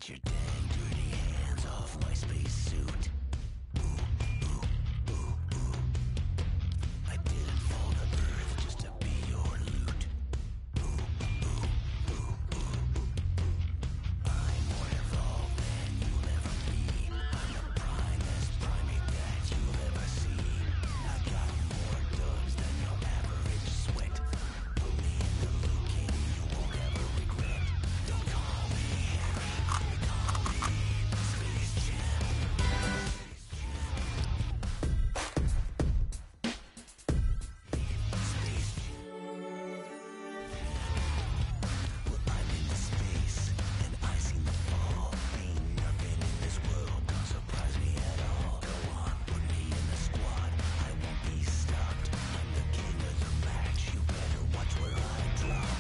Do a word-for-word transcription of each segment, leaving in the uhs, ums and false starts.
Get your dang dirty hands off my spacesuit. I didn't fall to Earth just to be your loot. I'm more evolved than you'll ever be. I'm the primest primate that you'll ever see. I got more dubs than your average sweat. Put me in the Luke King, you won't ever regret. Don't call me Harry, call me Space Jam. Space Jam. Well, I'm into space, and I seen the fall. Ain't nothing in this world gonna surprise me at all. Go on, put me in the squad, I won't be stopped. I'm the king of the match, you better watch where I drop.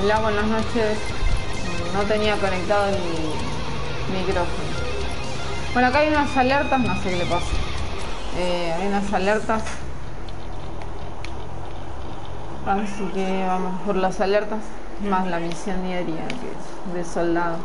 Hola, buenas noches. No tenía conectado el micrófono. Bueno, acá hay unas alertas, no sé qué le pasa. Eh, hay unas alertas. Así que vamos por las alertas, más la misión diaria que es de soldado.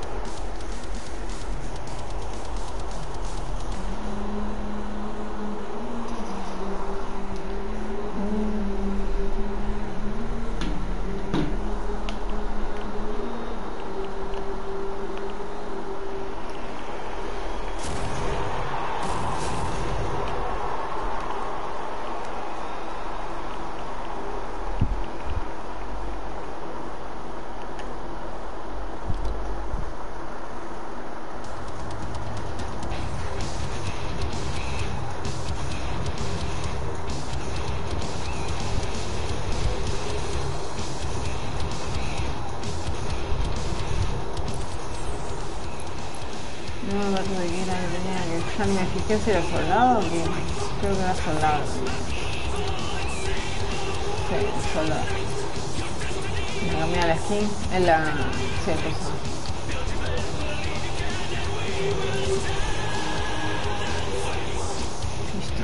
No me acuerdo de qué era que tenía que... Ya ni me fijé si era soldado o qué. Creo que era soldado. Sí, soldado. Me cambié la skin. En la... Sí, persona. Listo.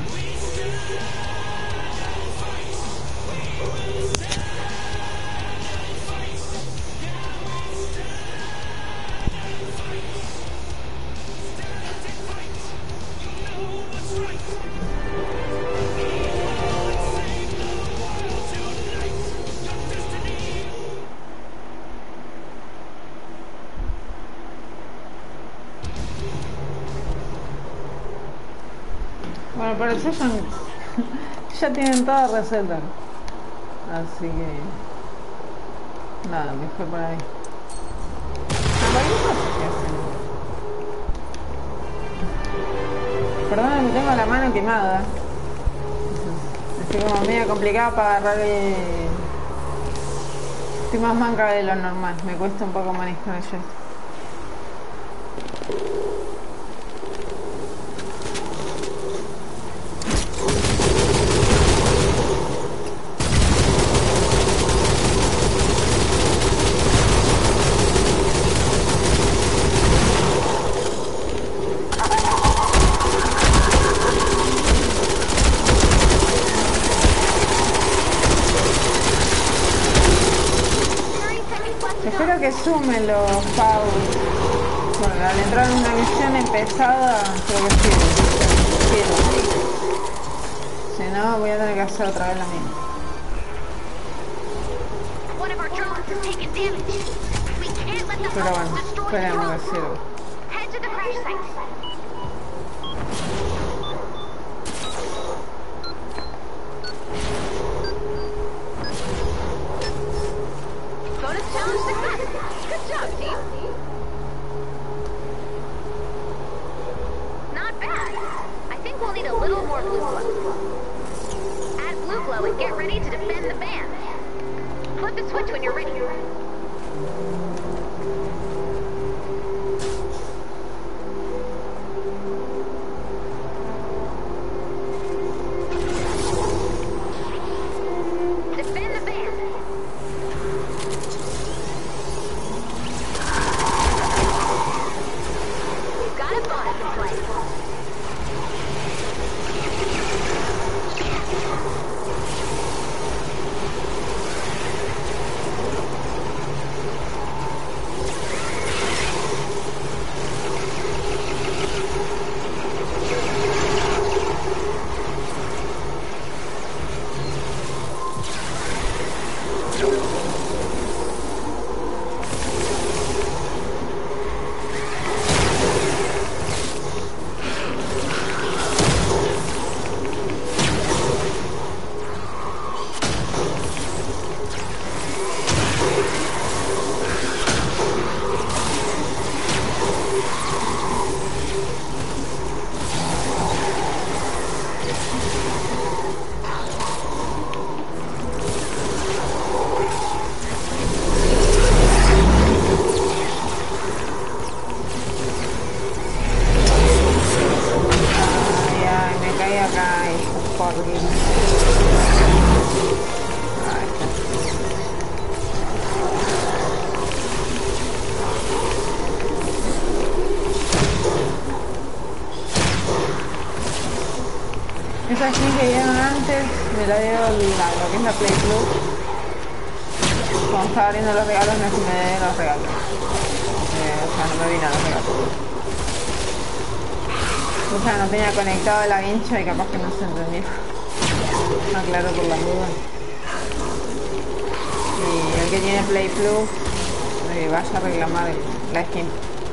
Bueno, pero ya, ya tienen toda receta. Así que... Nada, me fue por ahí. Perdón, tengo la mano quemada. Estoy como medio complicada para agarrar el... Estoy más manca de lo normal. Me cuesta un poco manejar yo. Espero que sumen los pagos. Bueno, al entrar en una misión empezada, creo que sirve. Si no, voy a tener que hacer otra vez la misma. Pero bueno, esperemos que sirva. Esa skin que vieron antes me la dio la, lo que es la Play Plus. Cuando estaba abriendo los regalos me fumé los regalos. Eh, o sea, no me vino los regalos. O sea, no tenía conectado la vincha y capaz que no se entendió. Aclaro por la duda. Y el que tiene Play Plus, eh, vaya a reclamar la skin.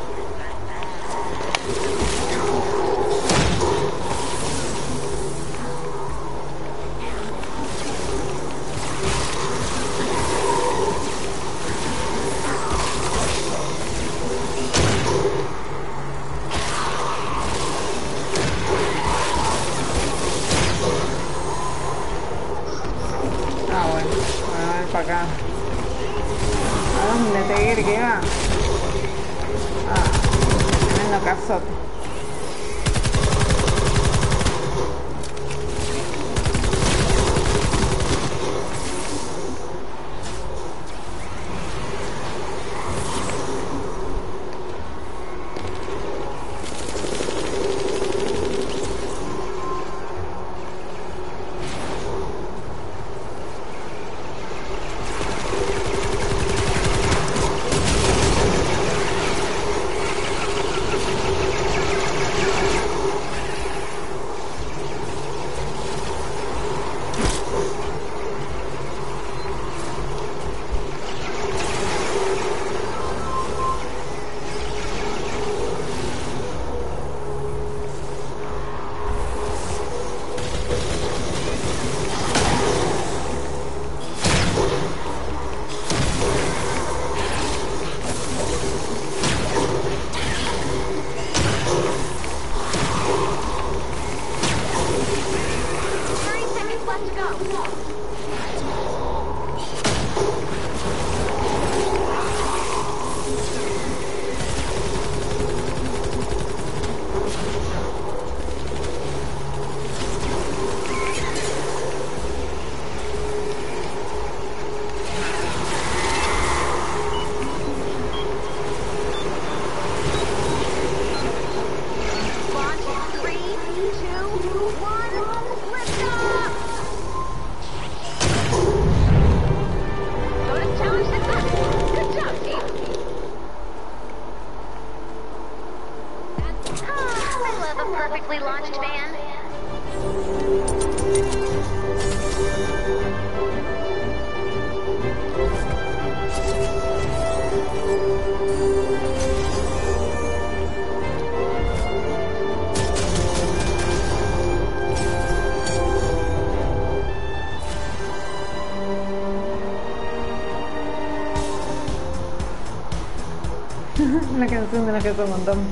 Ah, bueno, a ver para acá. ¿A dónde te quiere que va? Ah, tremendo cazote. Perfectly launched van. La canción de la que te montamos.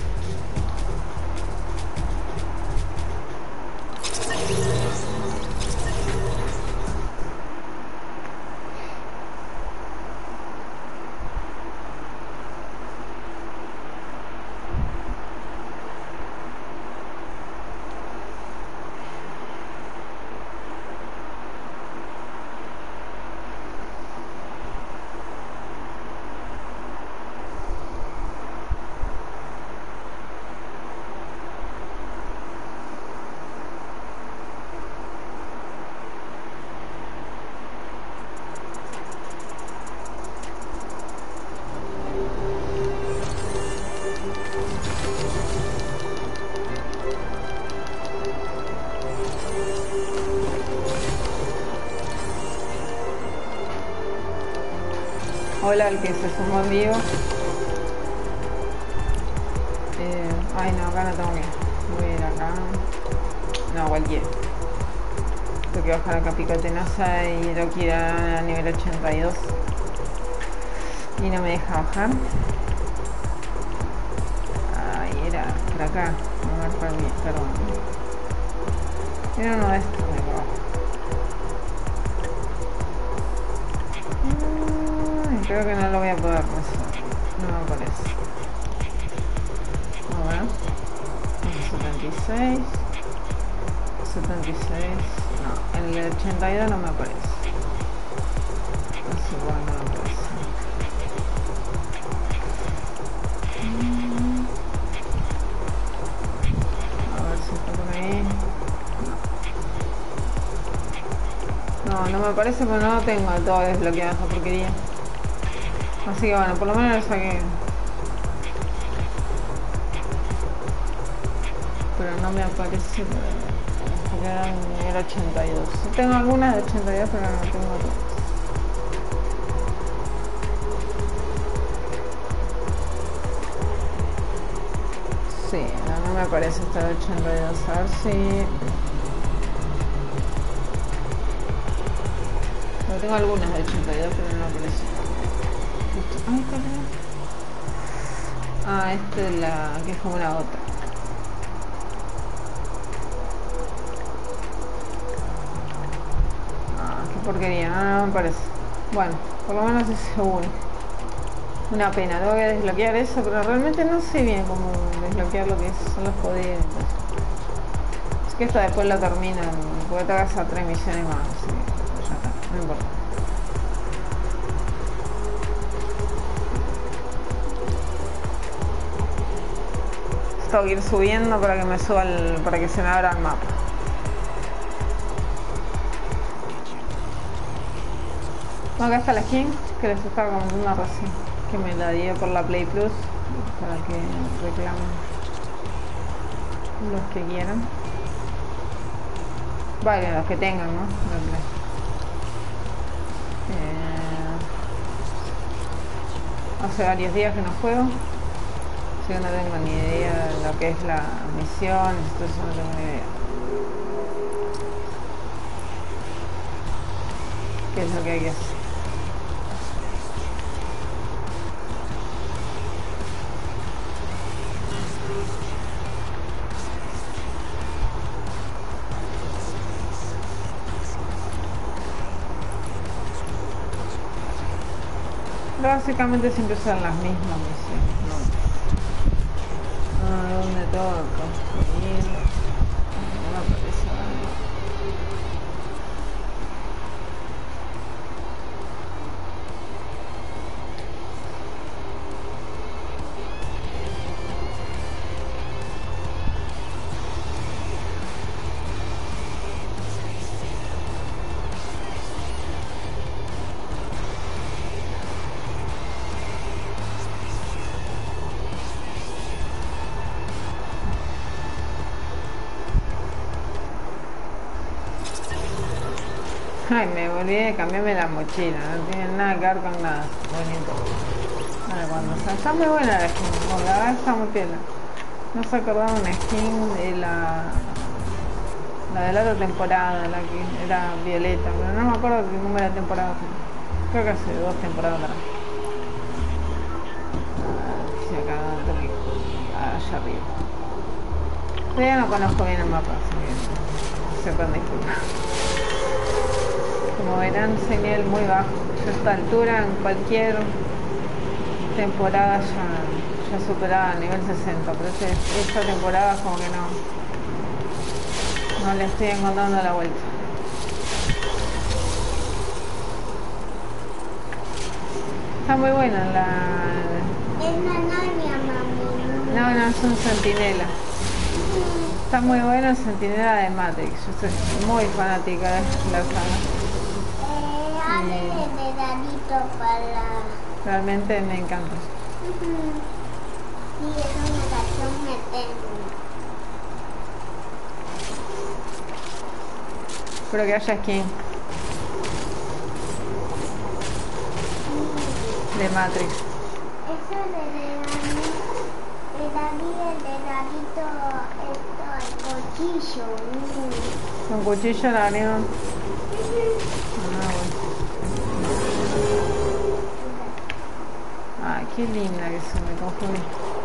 Hola, el que se sumó en vivo. Eh, ay, no, acá no tengo que ir. Voy a ir acá. No, cualquiera. Tengo que bajar acá Picotenosa y lo quiero a nivel ochenta y dos. Y no me deja bajar. Ay, era por acá. A ver, para mí, perdón. Era uno de estos, me acuerdo. Creo que no lo voy a poder resolver. No me parece. A ver. setenta y seis. setenta y seis. No, en el ochenta y dos no me aparece. Así que no me aparece. A ver si está por ahí. No. me parece, pero no lo tengo del todo desbloqueado esa porquería. Así que bueno, por lo menos lo saqué. Pero no me aparece porque era nivel ochenta y dos. Tengo algunas de ochenta y dos, pero no tengo todas. Sí, no, no me aparece esta de ochenta y dos. A ver si... Yo tengo algunas de ochenta y dos, pero no me aparece. Ay, ¿cuál es? Ah, esta es la que es como una gota. Ah, qué porquería, no, no me parece. Bueno, por lo menos es seguro. Una pena, tengo que desbloquear eso, pero realmente no sé bien cómo desbloquear lo que son los poderes. Es que esto después lo terminan, porque te hagas a tres misiones más, así que ya está, no importa. Tengo que ir subiendo para que me suba el, para que se me abra el mapa. Bueno, acá está la skin que les estaba comentando recién, que me la di por la Play Plus para que reclamen los que quieran. Vale, los que tengan, ¿no? Eh, hace varios días que no juego, así que no tengo ni idea de lo que es la misión, entonces no tengo ni idea. ¿Qué es lo que hay que hacer? Básicamente siempre son las mismas misiones, ¿no? Ah, ¿dónde tengo que construir? No me aparece nada. Ay, me olvidé de cambiarme la mochila, no tiene nada que ver con nada. Bonito. Vale, cuando o sea, está muy buena la skin, no, la verdad está muy piola. No se acordaba una skin de la la de la otra temporada, la que era violeta, pero no me acuerdo qué número de temporada fue. Creo que hace dos temporadas atrás. Sí, acá allá arriba. Todavía no conozco bien el mapa, así que sepan disculpar. Como verán, ese nivel muy bajo. Yo a esta altura, en cualquier temporada ya, ya superaba el nivel sesenta, pero este, esta temporada como que no, no le estoy encontrando la vuelta. Está muy buena la... Es la araña, mami. No, no, es un centinela. Está muy bueno el centinela de Matrix. Yo soy muy fanática de la saga. Dale de dedadito para... Realmente me encanta. Uh-huh. Y es una canción eterna. Espero que haya skin de Matrix. Eso de dedadito, dedadito, el dedadito, esto, el cuchillo. Mm. Con cuchillo la arriba. Uh-huh. Ah, qué linda que se me confundí.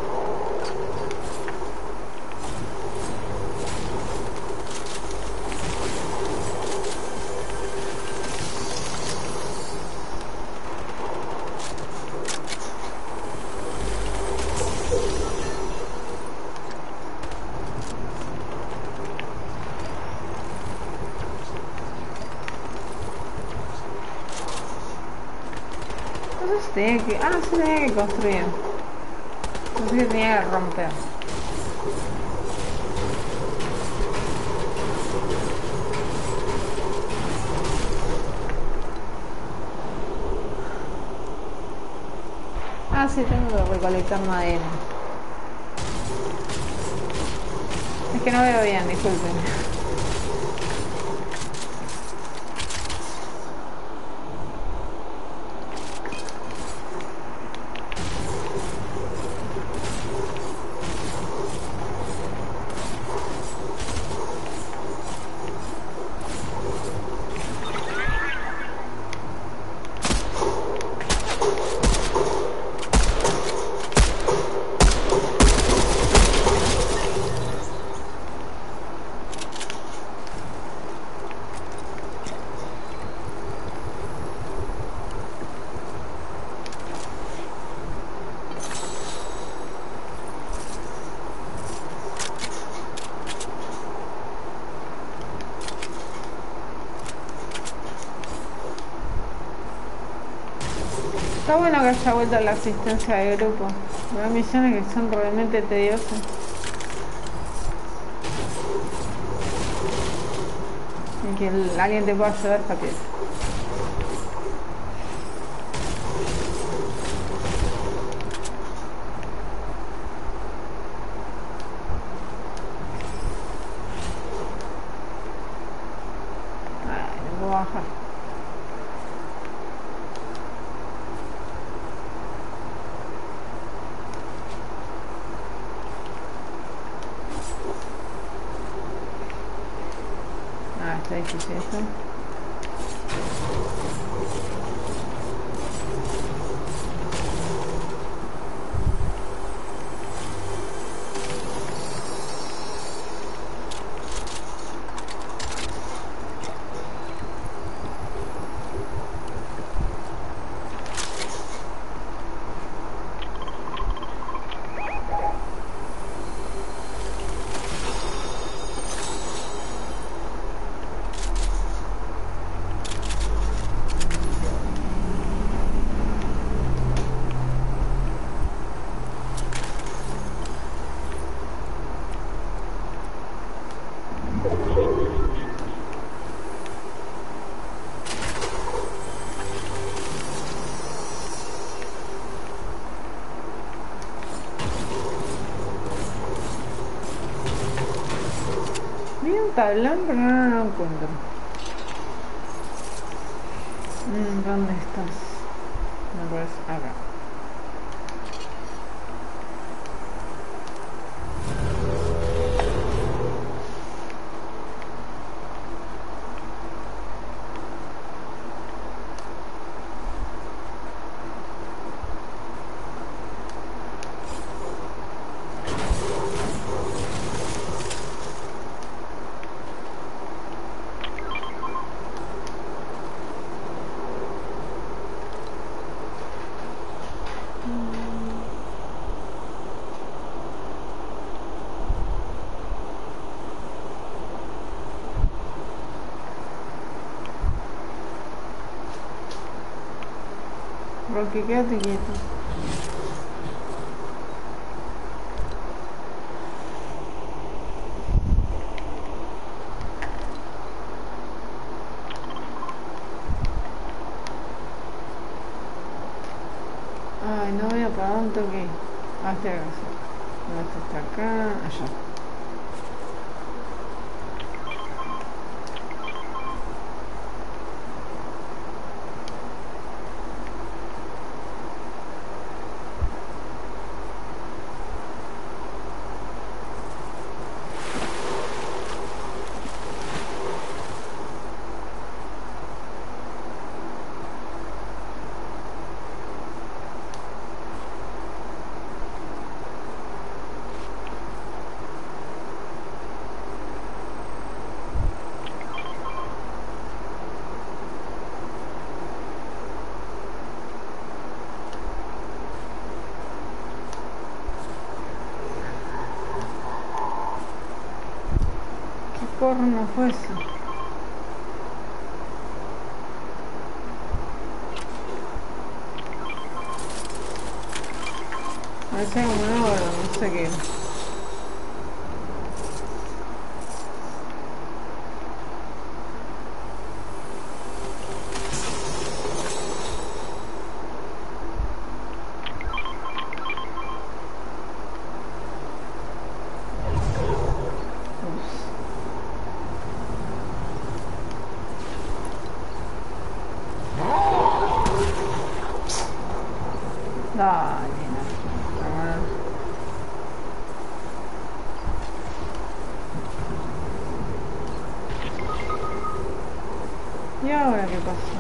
Entonces tenía que... Ah, sí tenía que construir. Entonces que tenía que romper. Ah, sí, tengo que recolectar madera. Es que no veo bien, disculpen. Está bueno que haya vuelto la asistencia de grupo. Hay misiones que son realmente tediosas. Y que el- alguien te pueda ayudar rápido. Ay, no puedo bajar. Ah, está difícil esto. Vi un tablón, pero no lo encuentro. Mm, ¿Dónde estás? Me parece acá. Rocky, quédate quieto. Ay, no veo para dónde tengo que ir. Ah, este acá. No, este está acá. Allá. ¿Qué corno fue eso? Parecía como un oro, no sé qué. Dale, no. Ah. ¿Y ahora qué pasó?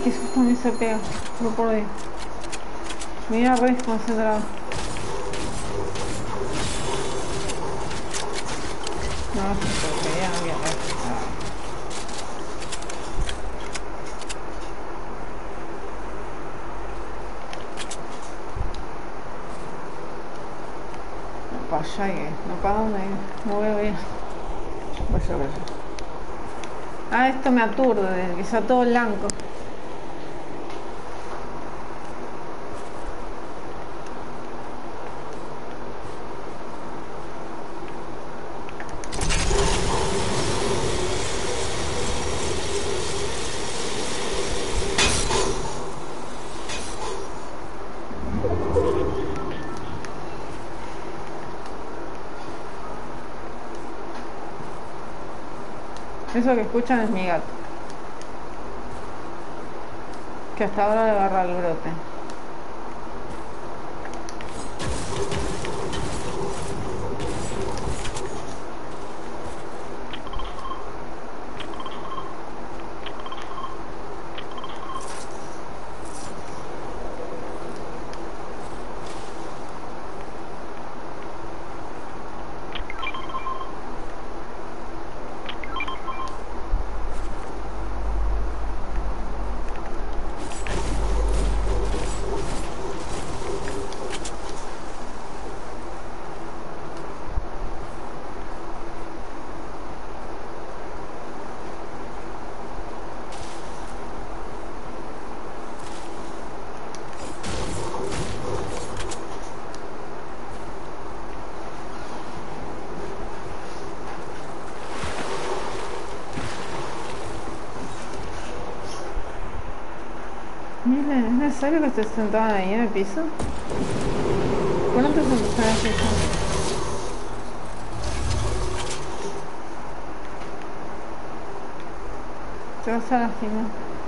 qué susto me hizo pega. No por Dios. Mira, re concentrado. No, esta porquería no quiero ver. No, para allá que no para dónde ir. No veo bien. Vaya, vaya. Ah, esto me aturde, que está todo blanco. Eso que escuchan es mi gato, que hasta ahora le agarra el brote. Mira, ¿es necesario que estés sentada ahí en el piso? ¿Por qué no te sentaste en el piso? Te vas a lastimar.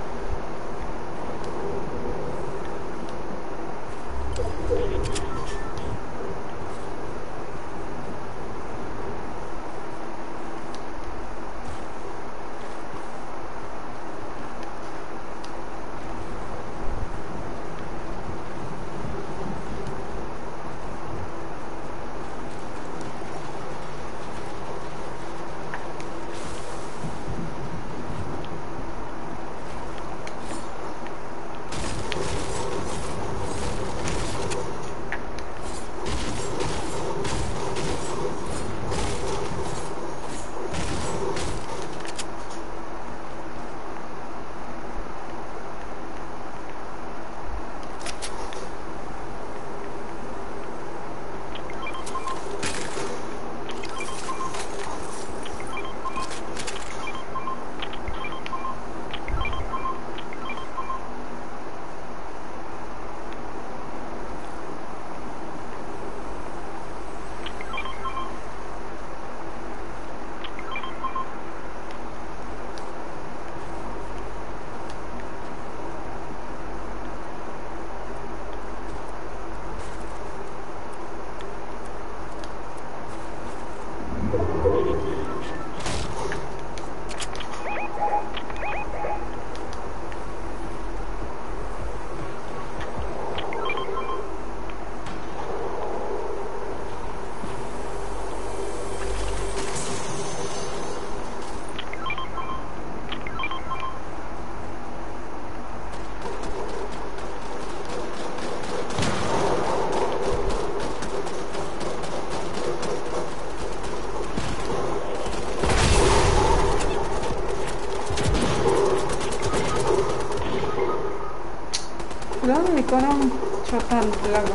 ¿Dónde mi cono? Chota el lago.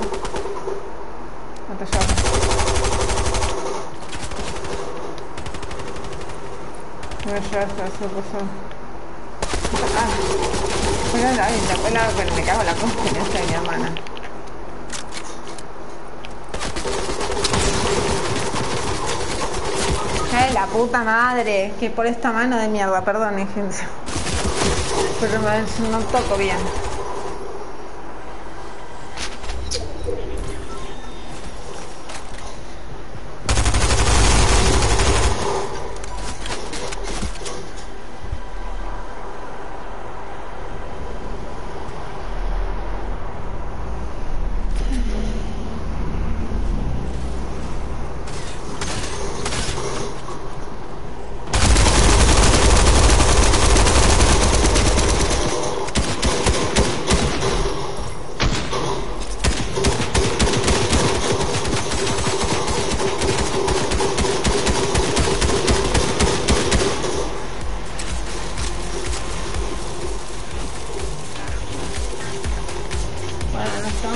No te llamas. Voy a llevar hasta eso pasó. Ah, fuera la la abuela, pero me cago en la confianza de mi hermana. ¡Ay, la puta madre! Que por esta mano de mierda, perdón, gente. Pero me, no toco bien.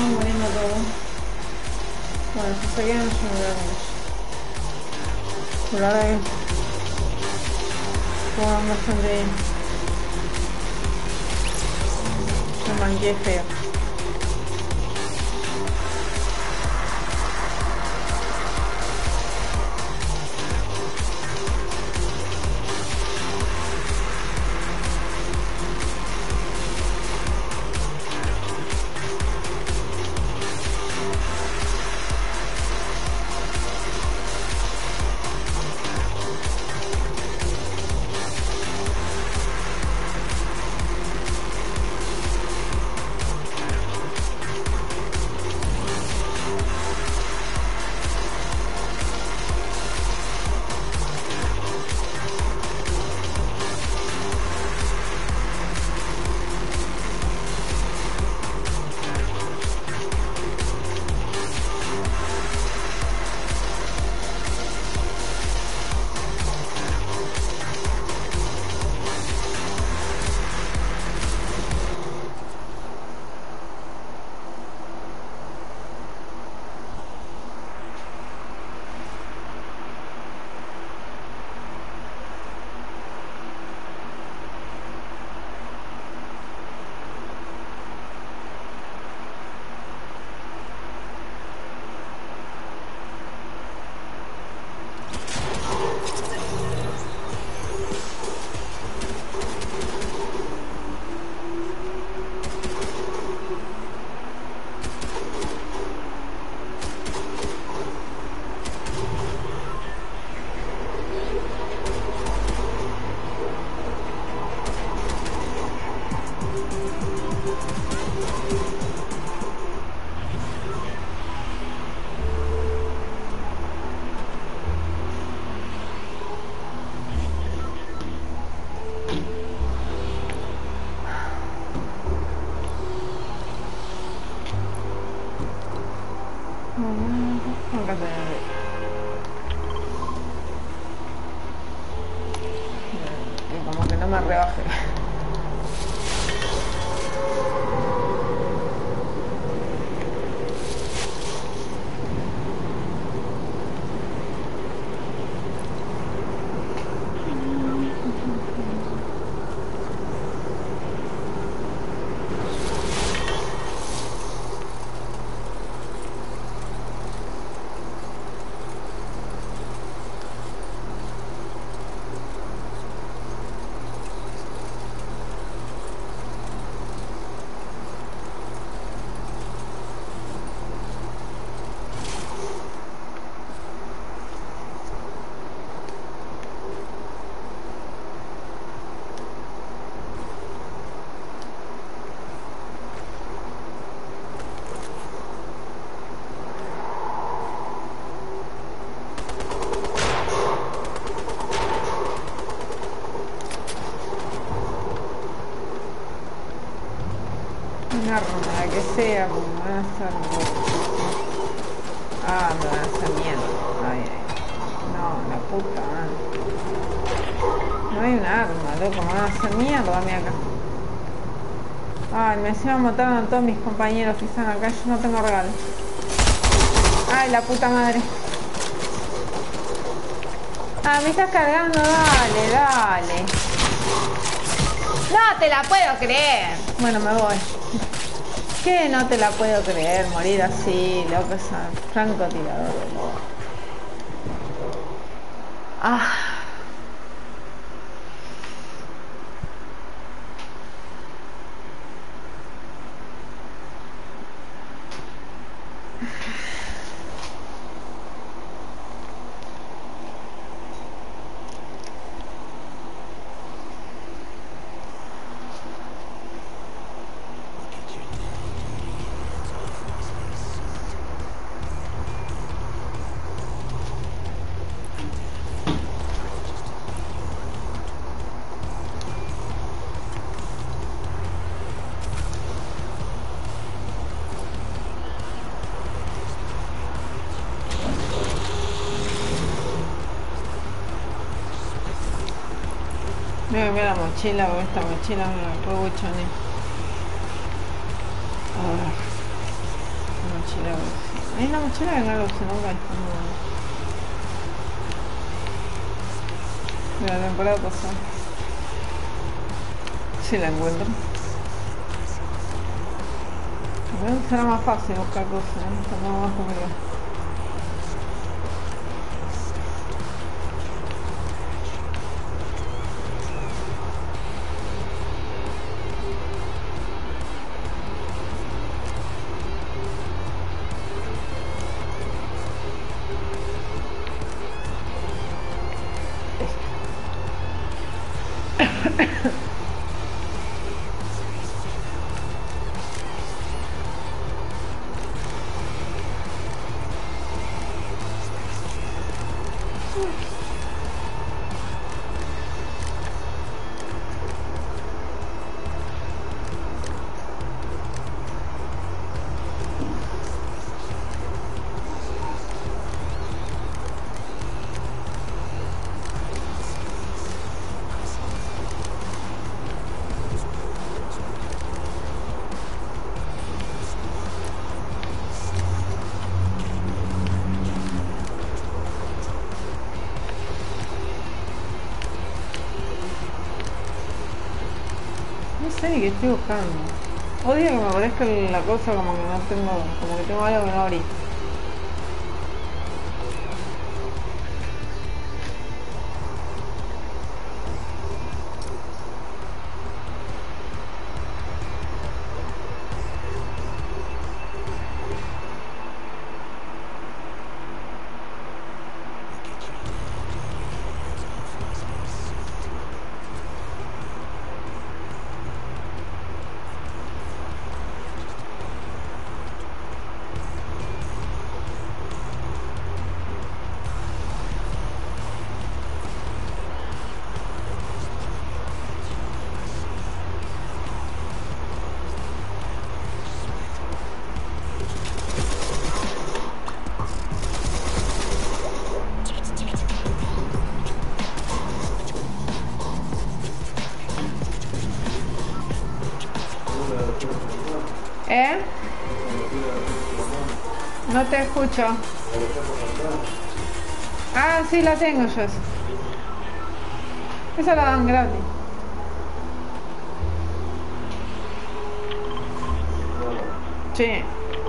muriendo todos. Bueno, si se quedan, yo me voy a comer. Por ahora es... juegan bastante bien. Se manqué feo. Acá tenés. Y como que no me rebaje. Una arma, que sea, como me van a hacer. Ah, me van a hacer mierda. Ay, ay. No, la puta madre. No hay un arma, loco, me van a hacer mierda a mí acá. Ay, me encima mataron a todos mis compañeros que están acá, yo no tengo regalo. Ay, la puta madre. Ah, me estás cargando, dale, dale. No te la puedo creer. Bueno, me voy. ¿Qué? No te la puedo creer, morir así, loco, es un francotirador de loco. Ah. Voy a cambiar la mochila porque esta mochila me la puedo buchonear. A ver. mochila, sí. Hay una mochila que no lo usé nunca. De la temporada pasada. Si la encuentro. Bueno, será más fácil buscar cosas, ¿eh? Está más complicado. No sé ni qué estoy buscando. Odio que me aparezca la cosa como que no tengo, como que tengo algo que no abrí. ¿Eh? No te escucho. Ah, sí, la tengo yo. Esa, esa la dan gratis. Sí.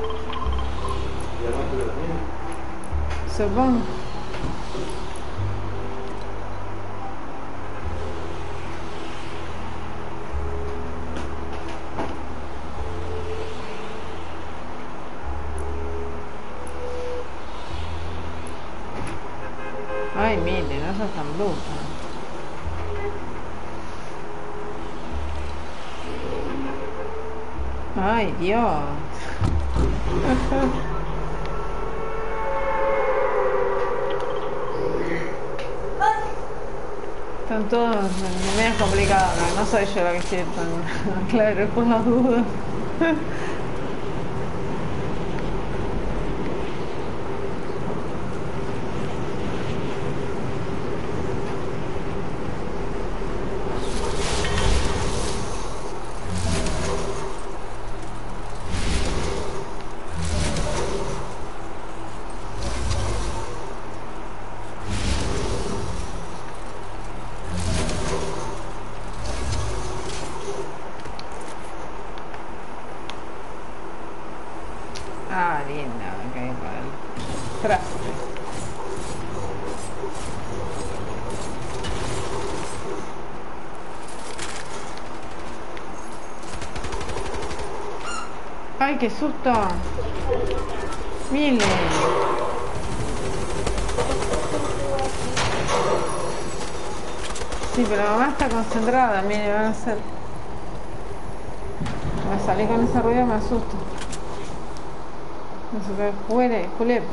Supongo. Ay, mire, no sos tan bruta. Ay, Dios. Están todos medio complicados, no, no soy yo la que estoy tan claro por las dudas. Ah, linda, me caí para el traste. Ay, qué susto. Mile. Sí, pero mamá está concentrada, mire, van a hacer. Me salí con ese ruido, me asusto. No sé qué, juele, julepo.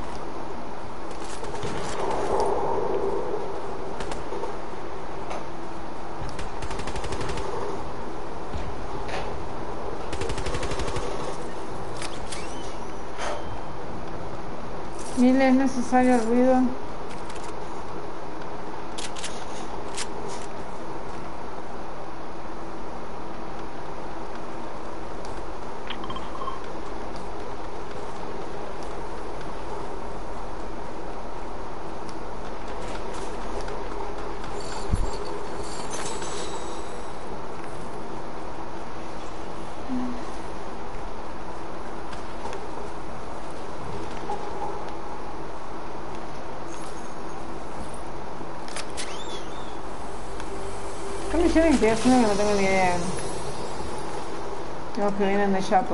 Mile, es necesario el ruido. misiones que estoy haciendo que no tengo ni idea. Los que vienen de Yapo.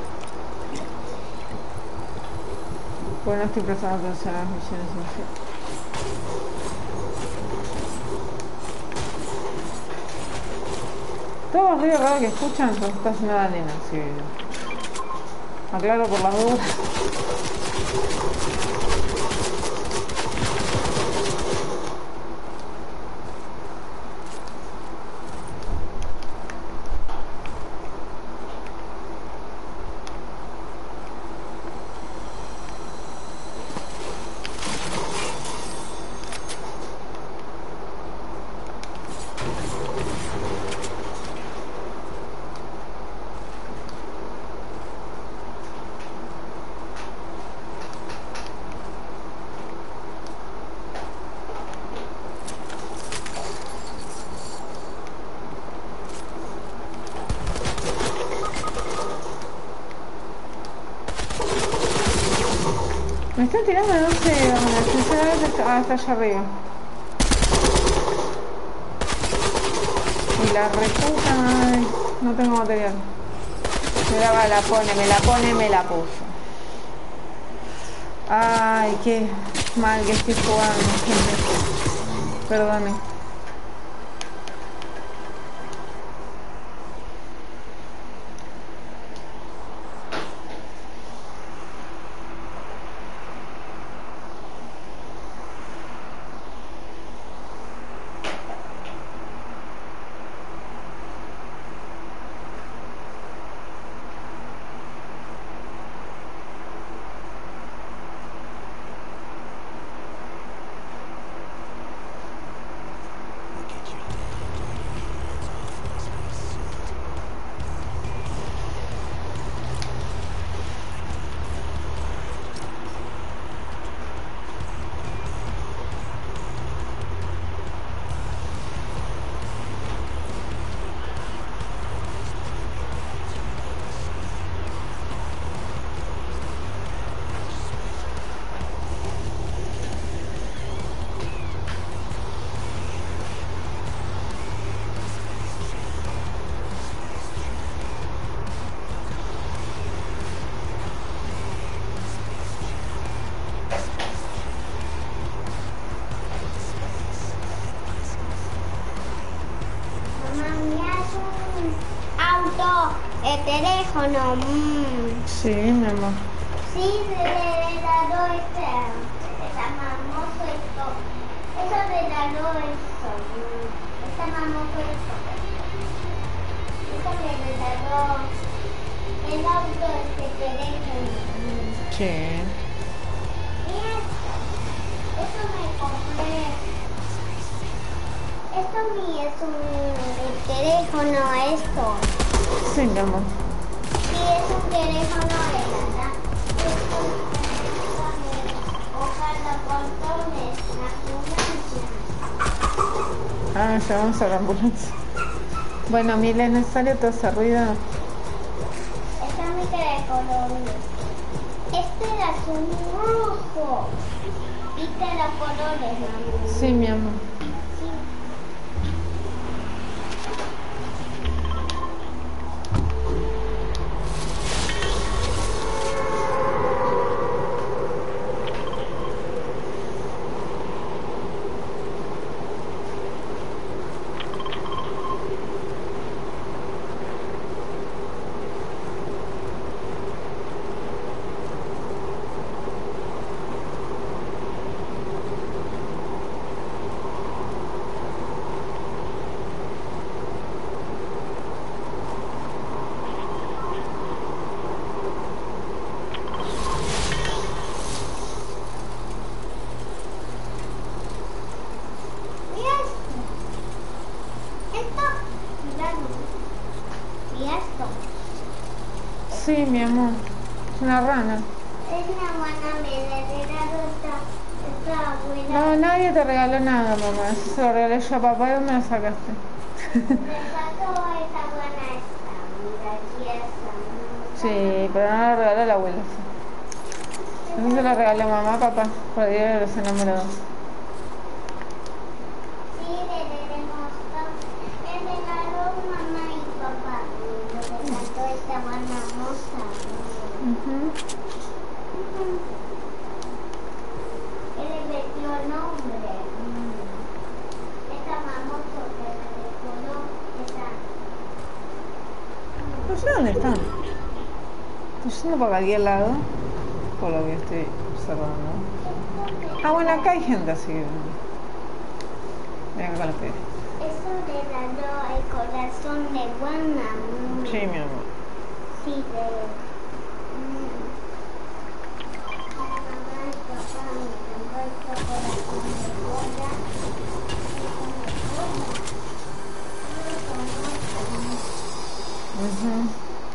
Pues no estoy prestando atención a las misiones en sí. Todos los ruidos raros que escuchan los está haciendo la nena, sí. Aclaro por las dudas. Me están tirando, no sé dónde, sinceramente hasta, hasta allá arriba. Y la reputa, ay, no tengo material. Me la, va, la pone, me la pone, me la puso. Ay, qué mal que estoy jugando, gente. Perdone. El teléfono, mmm. Sí, mi amor. Sí, de helado este, está mamoso esto. Eso de helado esto, está mamoso esto. Eso de helado, el auto este teléfono. Sí. Y esto, eso me compré. Esto mi es un el teléfono, esto. Sí, mi amor. Sí, es un teléfono de verdad. Ojalá portones, la ambulancia. Ah, llamamos a la ambulancia. Bueno, Milena, sale todo ese ruido. Esta es mi teléfono. Este es azul rojo. ¿Viste los colores, mami? Sí, mi amor. Sí, mi amor. Es una rana. Es una buena medallera esta, esta abuela. No, nadie te regaló nada, mamá. Eso se lo regalé yo a papá. ¿De dónde lo sacaste? Me sacó esa buena esta, mira, aquí esta. Sí, pero no lo regaló la abuela. Eso se lo regaló mamá a papá por el día de los enamorados. Sí, le debemos todo. Es Ujú. Él le metió nombre. Mm. Esta mamoto que me decoró, esa. No sé dónde están. Estoy yendo para cualquier lado, por lo que estoy observando. Ah, bueno, acá hay gente así. Ven acá con los pies. Eso le dañó el corazón de Juana. Mm. Sí, mi amor. Sí, de. Mm. Mi mamá y papá me cambió el corazón de Juana. Ujú.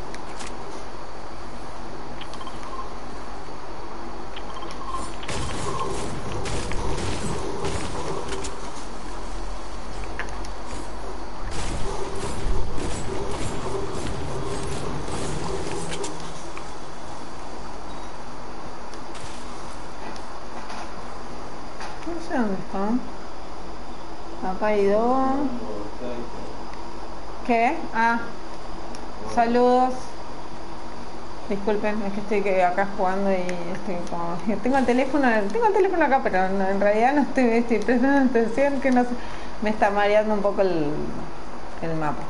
No sé dónde están. Acá hay dos. ¿Qué? Ah, saludos. Disculpen, es que estoy que acá jugando y estoy como... Tengo el teléfono, tengo el teléfono acá, pero no, en realidad no estoy, estoy prestando atención, que no sé, me está mareando un poco el, el mapa.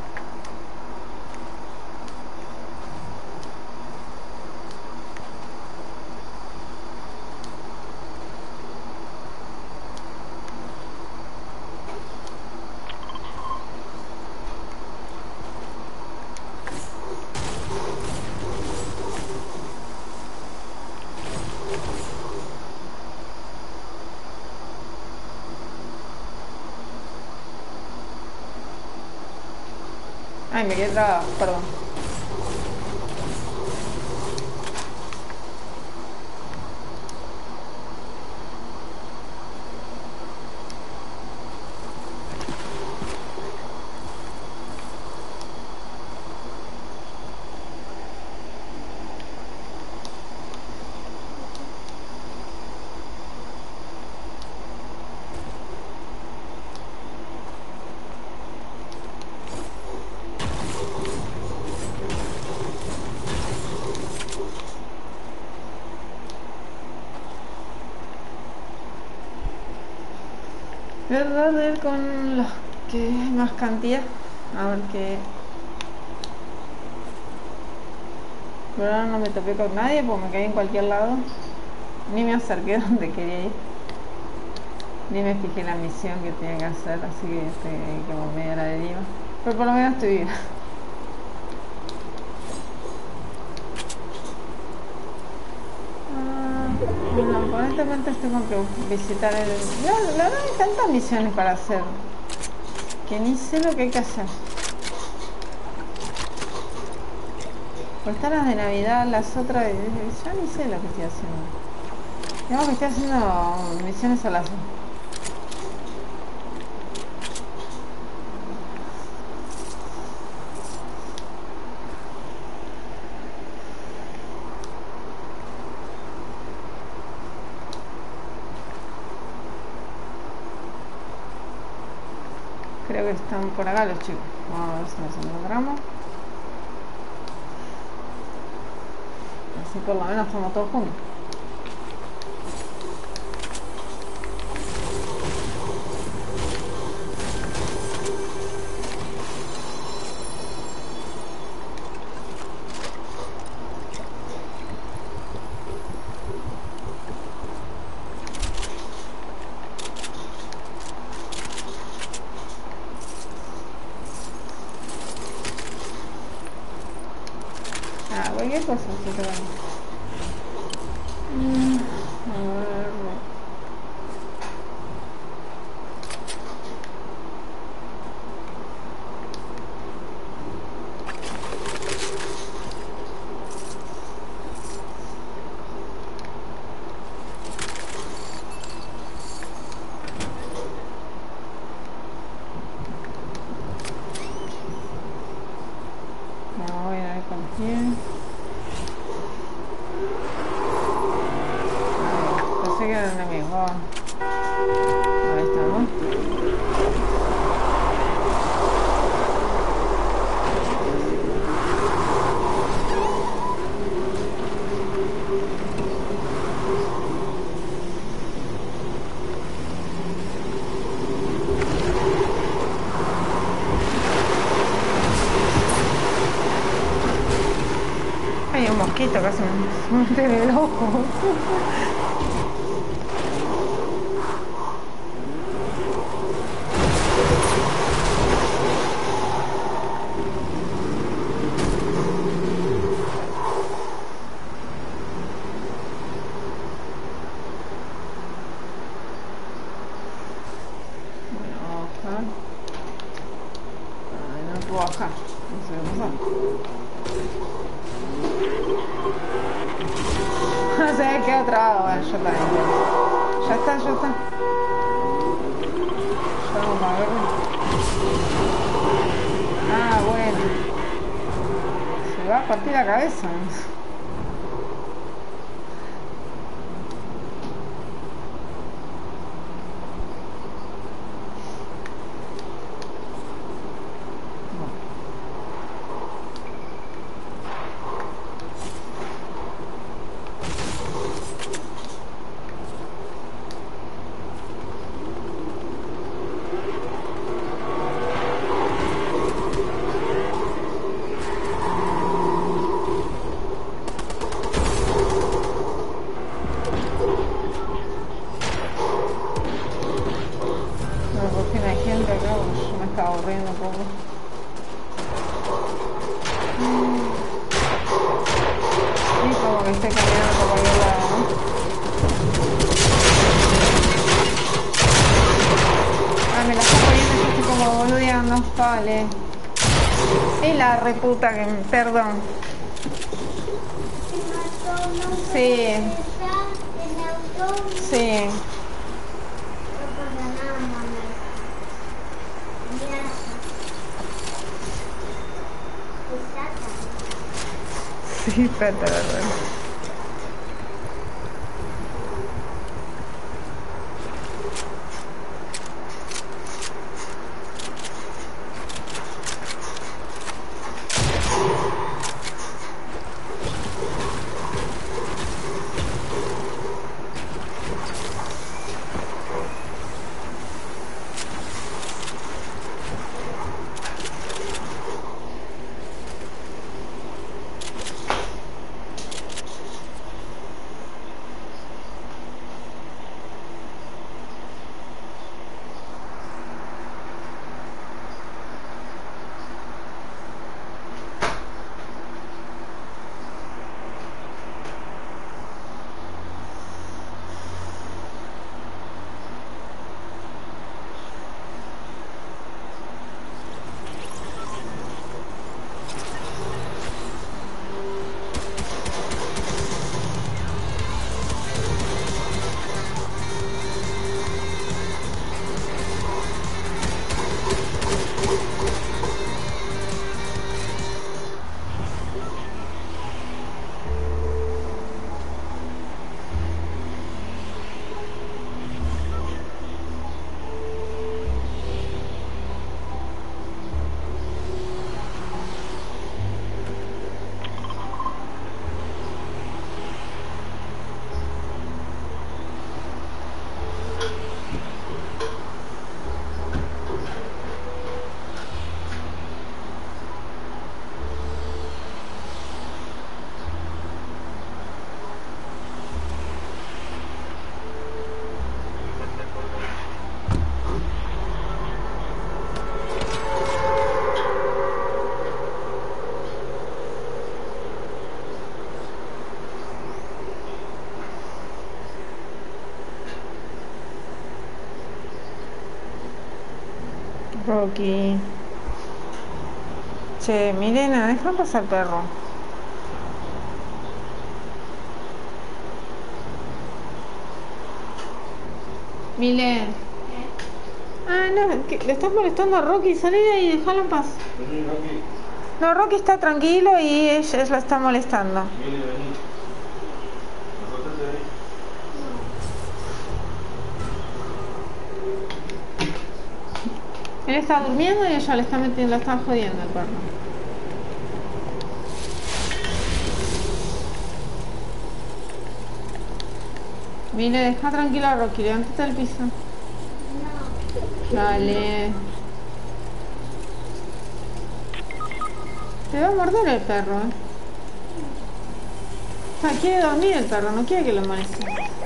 Ay, me quedé trabada, perdón. Voy a tratar de ir con los que hay más cantidad. A ver qué. Pero ahora no me topé con nadie porque me caí en cualquier lado. Ni me acerqué donde quería ir. Ni me fijé la misión que tenía que hacer, así que estoy ahí como medio a la deriva. Pero por lo menos estoy viva. Bueno, aparentemente tengo que visitar el... La, la verdad hay tantas misiones para hacer que ni sé lo que hay que hacer. Pues están las de Navidad, las otras... Ya ni sé lo que estoy haciendo. Digamos que estoy haciendo misiones al azar. Creo que están por acá los chicos. Vamos a ver si nos encontramos. Así por lo menos estamos todos juntos. Ah, cualquier cosa, así que bueno. Mm, a ver. Me voy a ir con quién. Pensé que era un enemigo. Ahí está, ¿no? un mosquito casi me mete en el ojo. Bajar, no sé qué pasa. No sé qué traba, bueno, yo también. Ya está, ya está. Ya vamos a ver. Ah, bueno. Se va a partir la cabeza. Aburriendo un poco. Y como que estoy caminando por cualquier lado, ¿no? Ah, me la está poniendo y yo estoy como boludeando. Vale. Y la reputa que... Perdón. Sí. Sí. Sí, espérate, verdad. Rocky. Che, Milena, deja pasar el perro. Milen. Ah, no, que le estás molestando a Rocky. Salí de ahí, déjalo en paz. Vení, Rocky. No, Rocky está tranquilo y ella la está molestando. Vení, vení. Acostate ahí. Él está durmiendo y ella le está metiendo, la está jodiendo el perro. Mire, deja tranquilo a Rocky, levántate del piso. Dale. Te va a morder el perro, ¿eh? Ah, quiere dormir el perro, no quiere que lo moleste.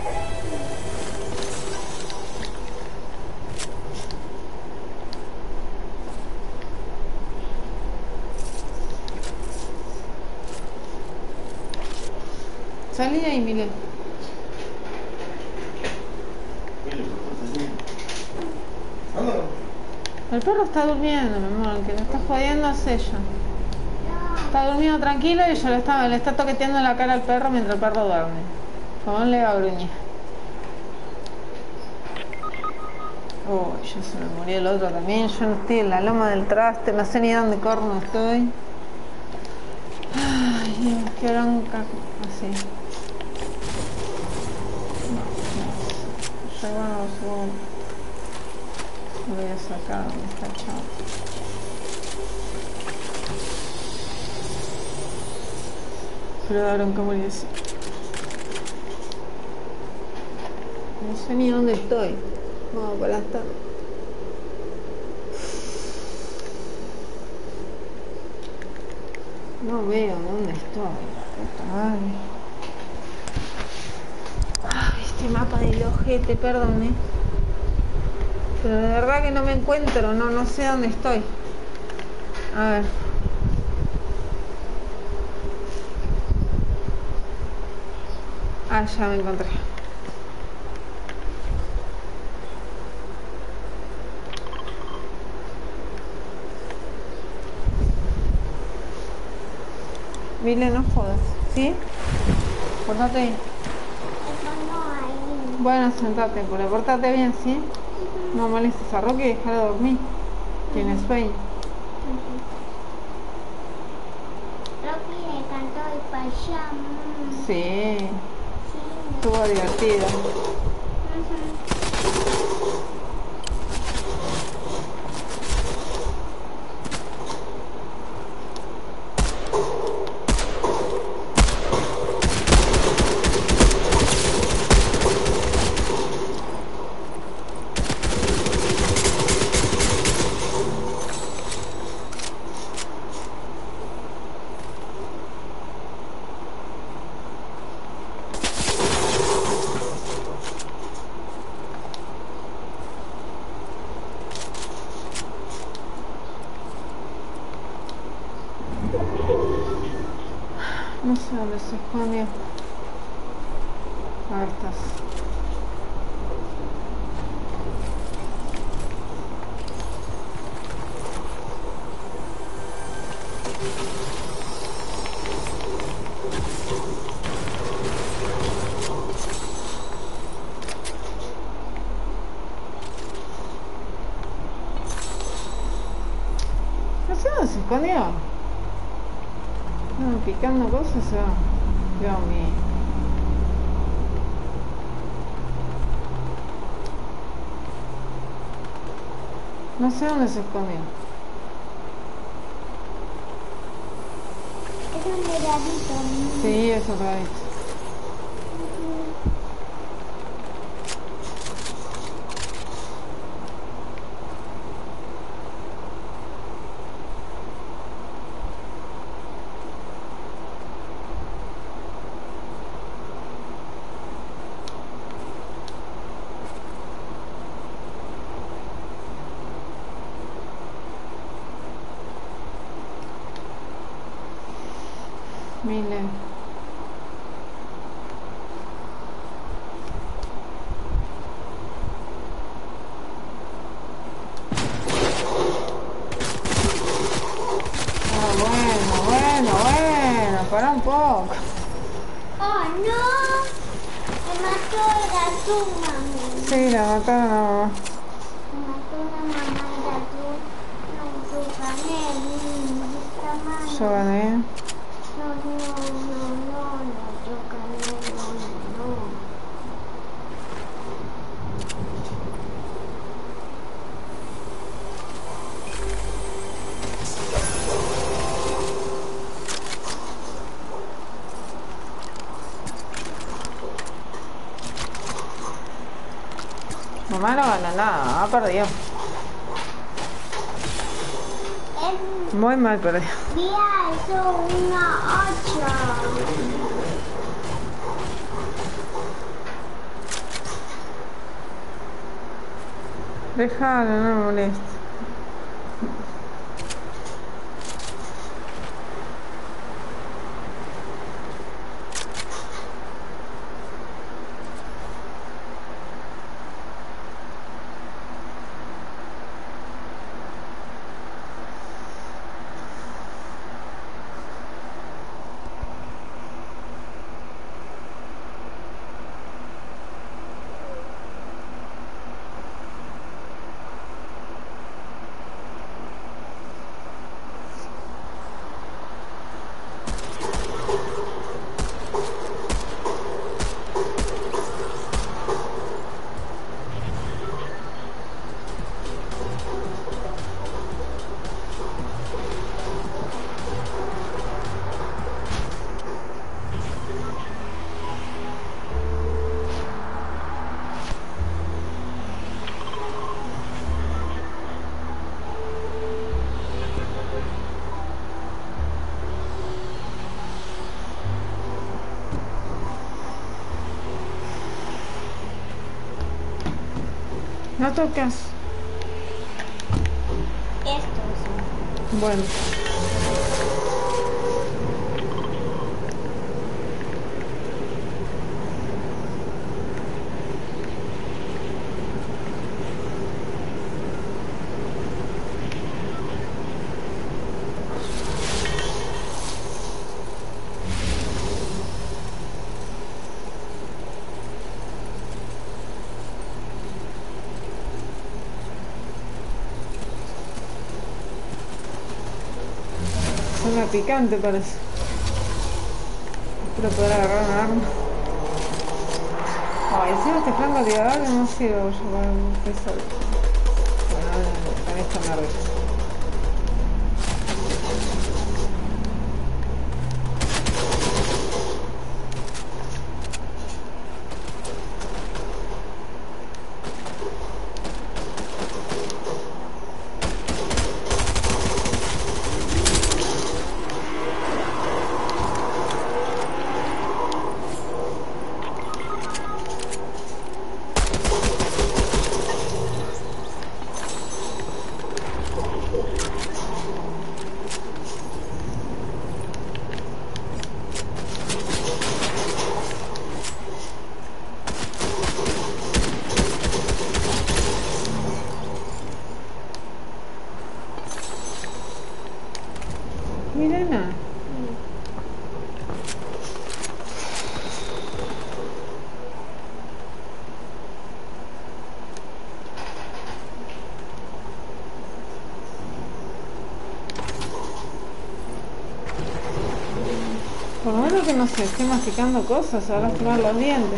Salí de ahí, Mile. El perro está durmiendo, mi amor, el que le está jodiendo es ella. Está durmiendo tranquilo y ella le está, le está toqueteando la cara al perro mientras el perro duerme. Como le va a gruñir. Uy, ya se me murió el otro también. Yo no estoy en la loma del traste, no sé ni dónde corno estoy. Ay, Dios, qué bronca. Así. No, no. Llevamos un... Lo voy a sacar donde está chao. Pero da bronca morir así. No sé ni dónde estoy. Vamos para estar. No veo dónde estoy. Puta madre. Ay, este mapa del ojete, perdón, eh. Pero de verdad que no me encuentro, no, no sé dónde estoy. A ver. Ah, ya me encontré. Mile, no jodas, ¿sí? Portate bien. Bueno, sentate, pero portate bien, ¿sí? No molestes a Roque y déjalo dormir. Tiene sueño. Rocky le cantó el payamo. Sí, Sí. estuvo divertido. No sé dónde se escondió. A ver, estás. No sé dónde se escondió. No, picando cosas se va. Dios mío. No sé dónde se escondió. Es un regalito. Sí, eso lo he visto. Mile. Ah, bueno, bueno, bueno, para un poco. Oh, no. Me mató el gato, mami. Sí, la mataron a mamá. Me mató la mamá el gato. No, yo gané. Está mal. Yo gané. No, no, no, no, no, yo gané. No, no, no. Mamá no gana nada, ha perdido. Es Muy mal perdido. día, eso una ocho. Déjalo, no me molesta. No tocas. Esto sí. Bueno. Suena picante parece. Espero poder agarrar una arma. Ay, encima este flanco tirador no sirve yo para un peso. Bueno, con esto me arreglo. Mirena. Por lo menos que no se esté masticando cosas, se va a lastimar los dientes.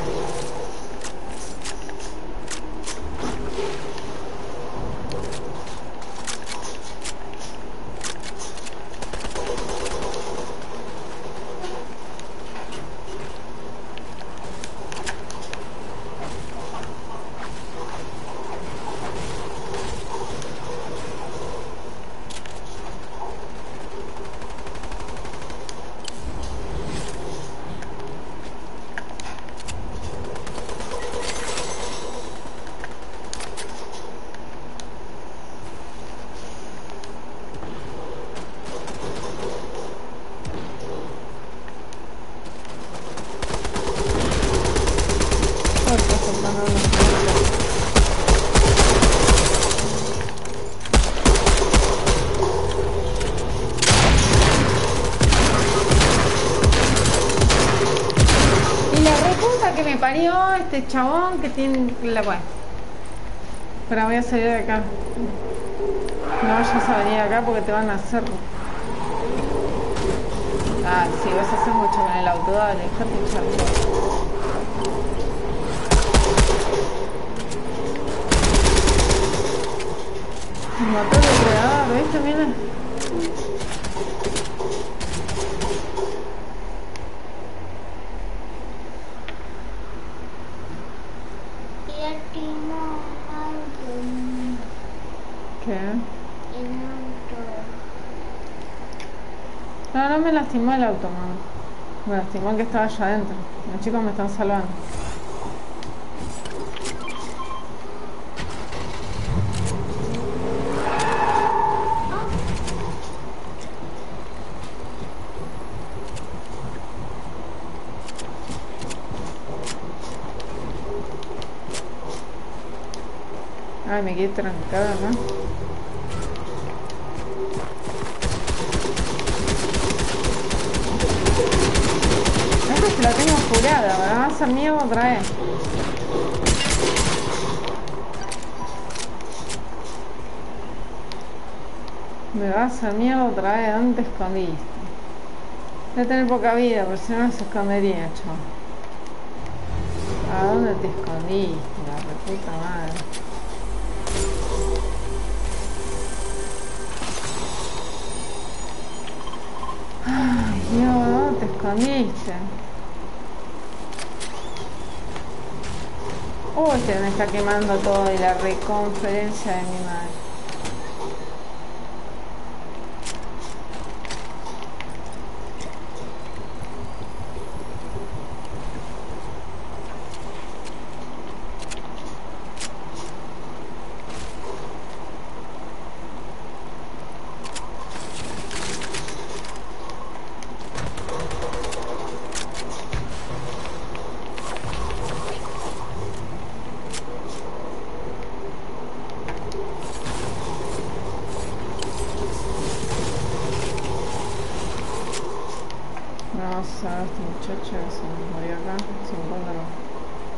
Parió este chabón que tiene la bueno. Pero voy a salir de acá. No vayas a venir acá porque te van a hacer. Ah, sí, vas a hacer mucho con el auto, dale, dejate echar. Me mató el depredador, ¿viste? Mira. No, no me lastimó el auto, mamá. Me lastimó el que estaba allá adentro. Los chicos me están salvando. Ay, me quedé trancada acá. Esta se la tengo jurada, me va a hacer miedo otra vez. Me va a hacer miedo otra vez. ¿Dónde te escondiste? Voy a tener poca vida, porque si no se escondería, chaval. ¿A dónde te escondiste? La reputa madre. Ay, Dios, ¿dónde te escondiste? Uy, se me está quemando todo y la reconferencia de mi madre. Vamos a ver a este muchacho que se nos murió acá, sin encuentro.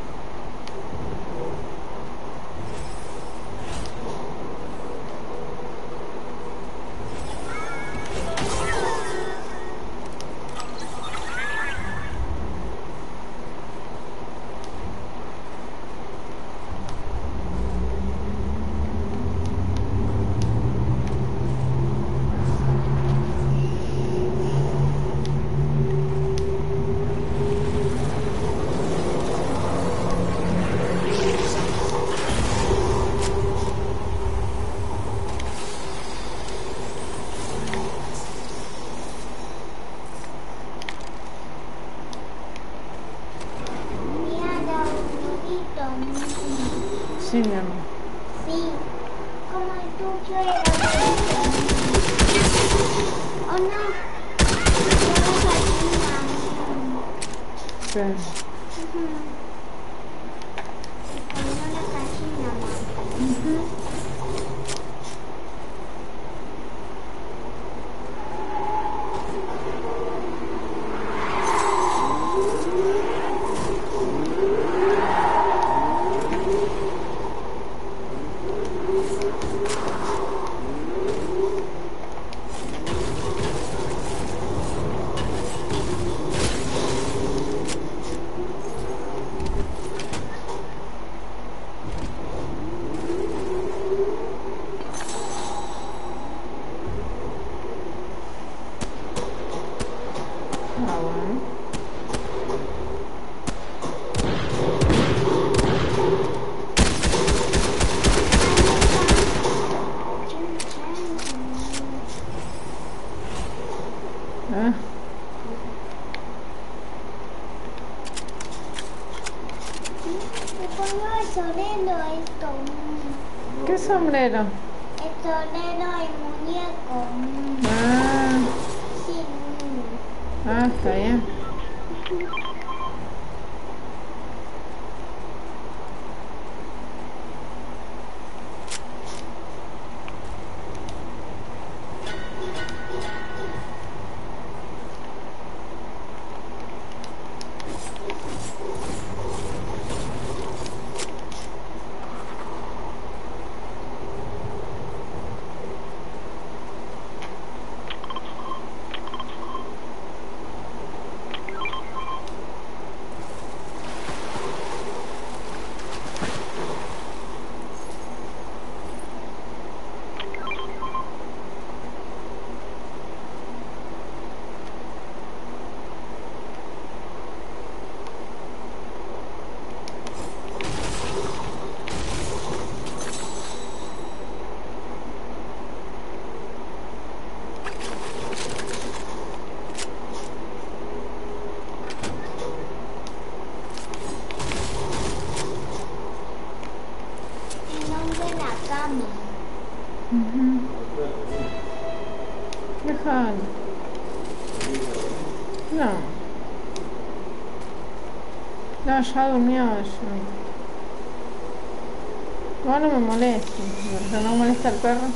Sí, mi amor. Sí, como el tuyo era ¿o no? Sí. Uh-huh. Como una gallina, mamá. Uh-huh. Ah, bueno. Ah, Me pongo el sombrero esto. ¿qué sombrero? El sombrero y muñeco. Ah, Sí. ah, está bien. El nombre de la cama. Uh-huh. Déjalo. No. No, ya durmió. Ya, Bueno, me molesta, pero no molesta el perro.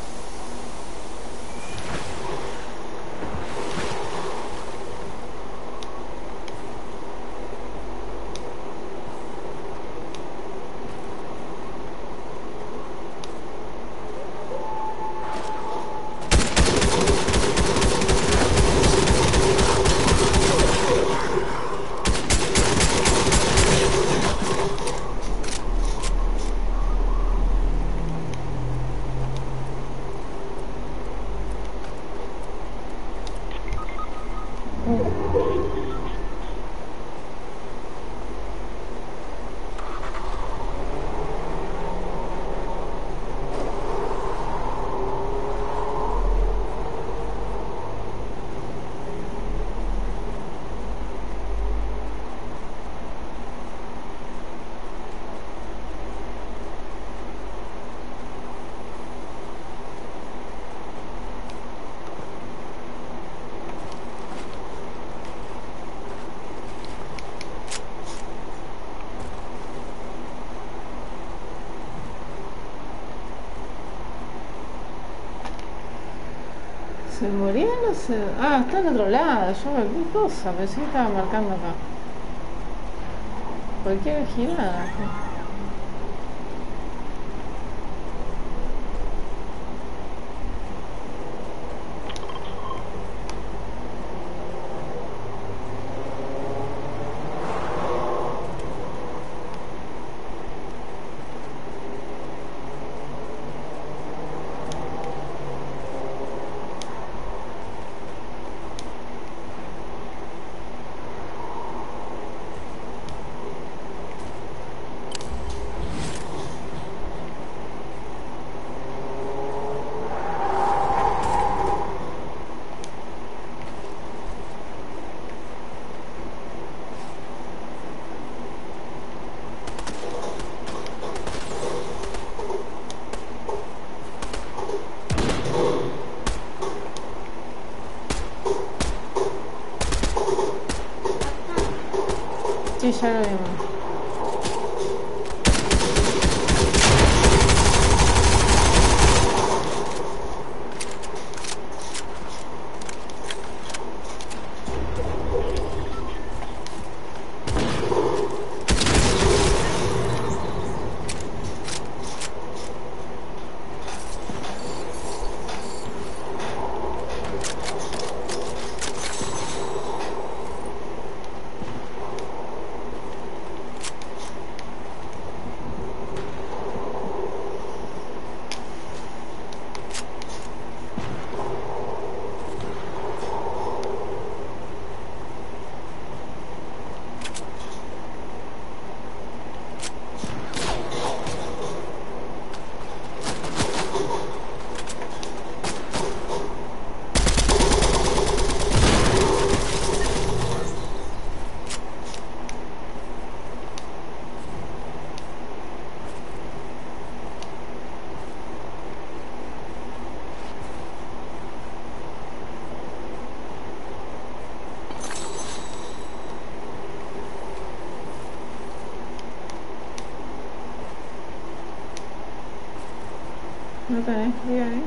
¿Se murió? No sé. Ah, está en otro lado. Yo, ¿qué cosa? Pensé que estaba marcando acá. Cualquier girada. Sí, ya lo vimos. ¿No tenés frío ahí?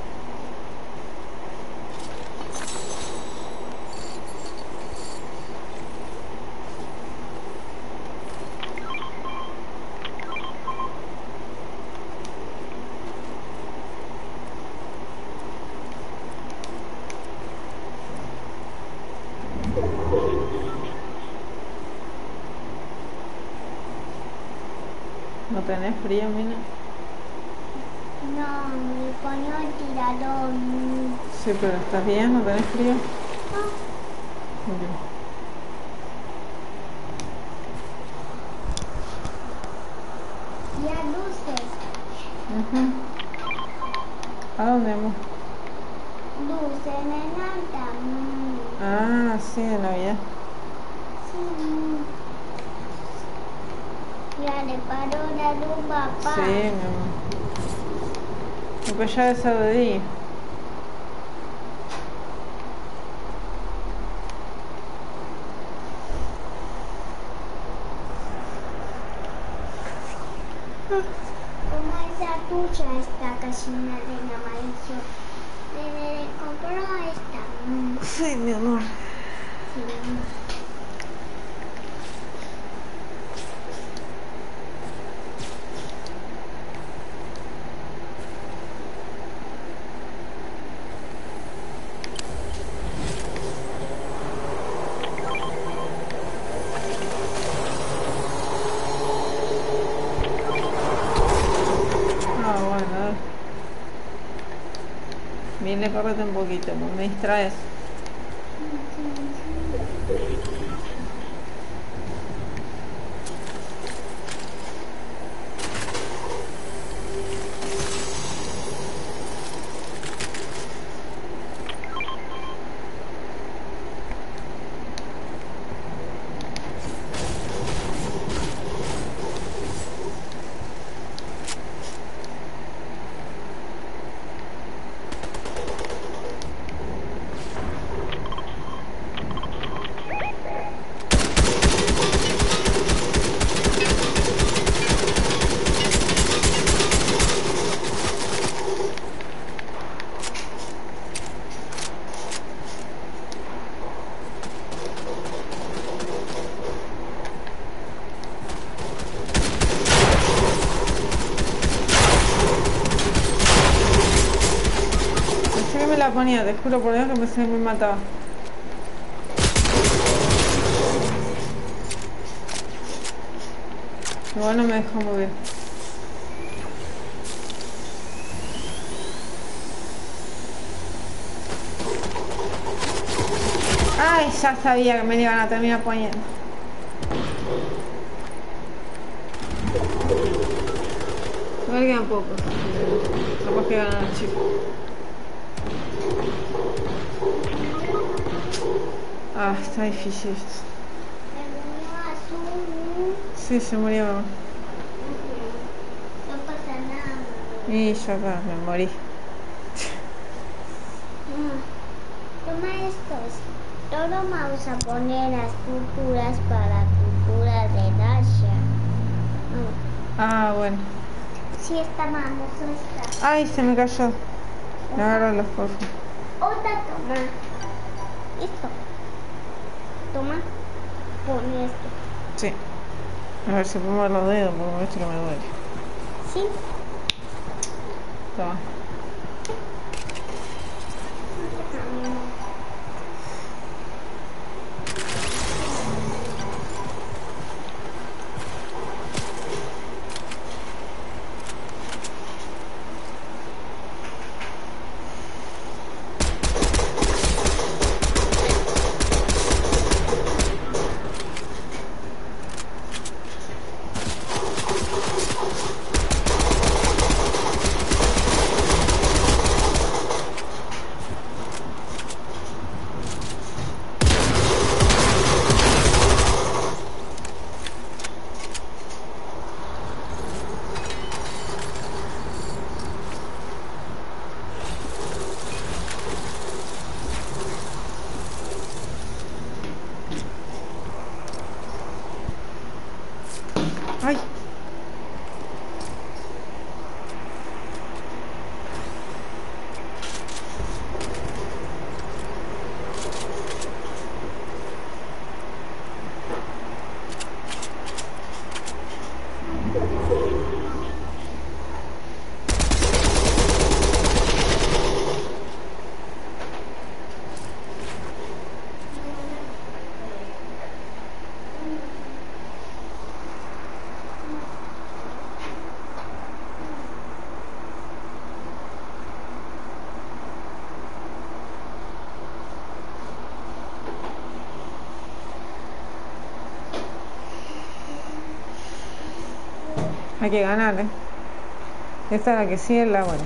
¿No tenés frío, Mina? No, me pongo el tirador. Sí, pero ¿estás bien? ¿No tenés frío? No, Bien. y a luces. Ujú. ¿A dónde, amor? Luces en el alta. Mm, Ah, sí, de Navidad. sí. Ya le paró la luz, papá. Sí, mi amor. Después ya es de día. esta tuya, esta casina de amarillo. Le compró esta. Mm, Sí, mi amor. sí. Ah, bueno, dale. Viene, córrete un poquito, no me distraes. Pensé que me la ponía, te juro por Dios que pensé que me mataba. Igual no me dejó mover. Ay, ya sabía que me la iban a terminar poniendo. Igual quedan pocos. Capaz que ganan los chicos. Ah, está difícil esto. El azul. Sí, se murió. No pasa nada. Y ya está, me morí. Mm. Toma estos. Todo vamos a poner las culturas para cultura de Dasha. Mm. Ah, bueno. Sí, esta vamos esta. Ay, se me cayó. Agárralos, por favor. Otra toma. Esto. Toma. Pon esto. Sí. A ver si puedo mover los dedos, porque esto que me duele. ¿Sí? Toma. Ay. Hay que ganar, ¿eh? Esta es la que sigue, la buena.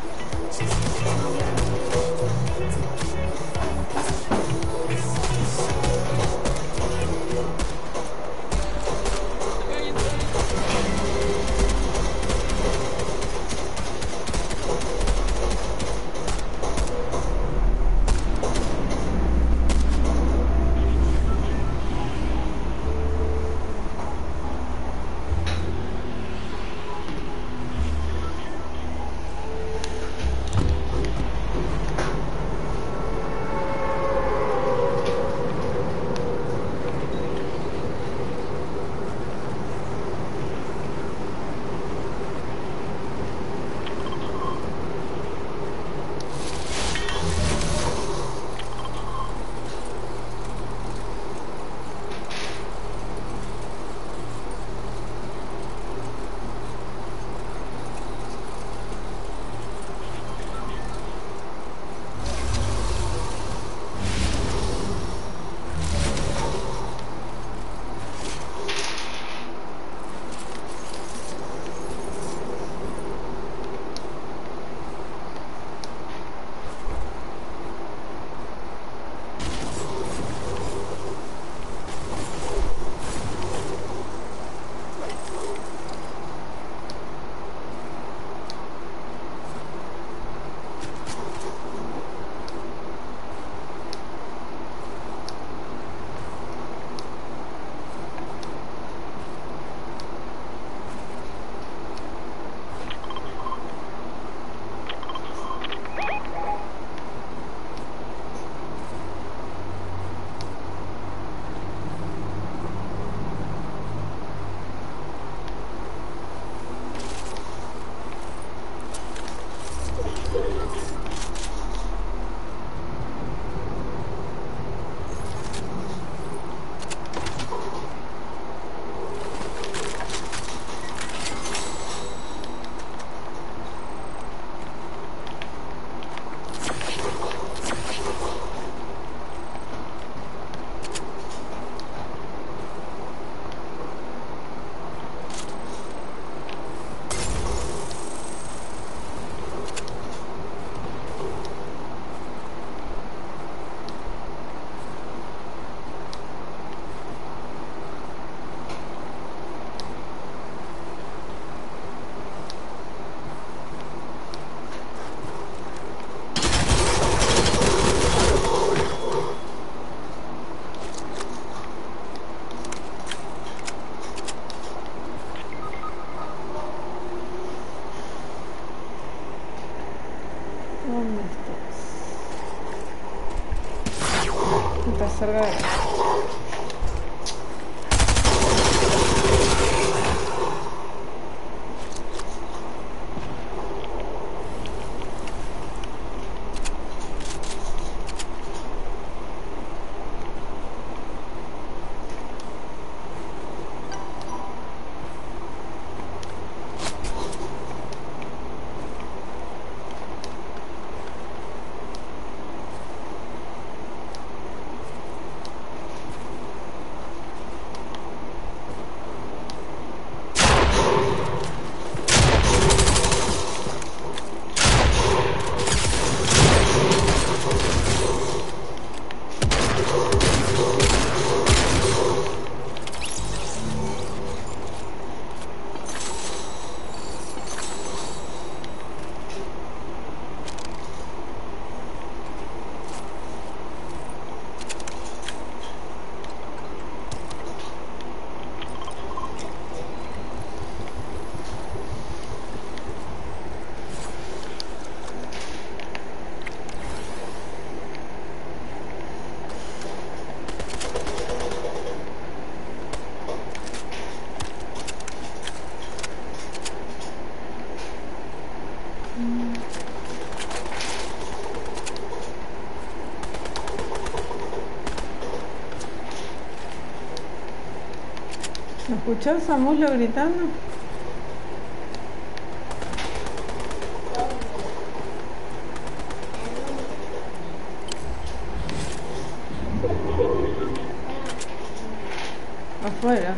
Está cerca de... ¿Escuchás a Muslo gritando? Afuera.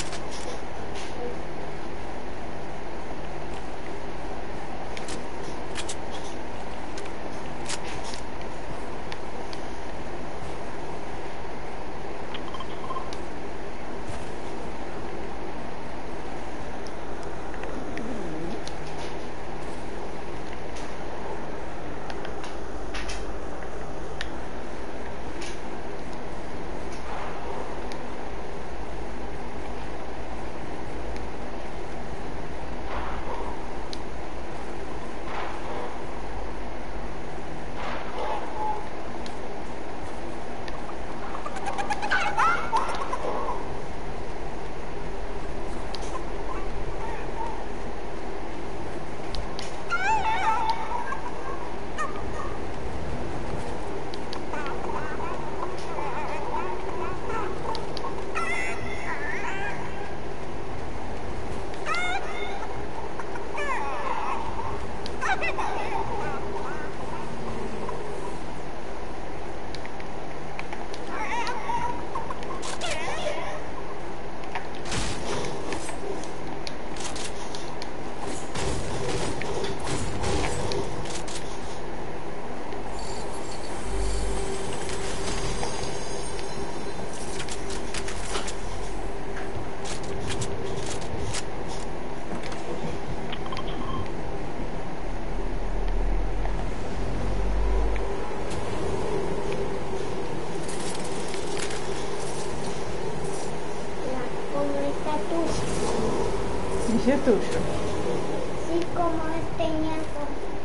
Y si es tuyo. Sí, como este ñato.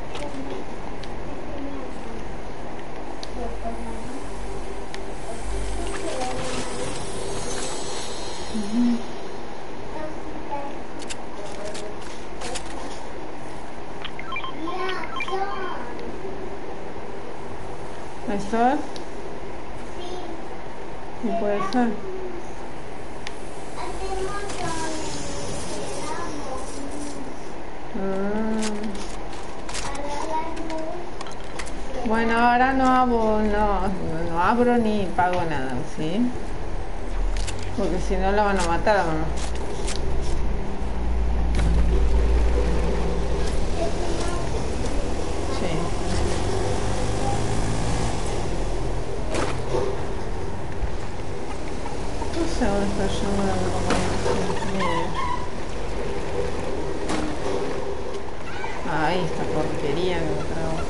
¿Eso es? Sí. ¿Y puede ser? Bueno, ahora no abro, no, no abro ni pago nada, ¿sí? Porque si no la van a matar a mamá. Sí. No sé dónde está yendo la recomendación. Ahí esta porquería que me trago.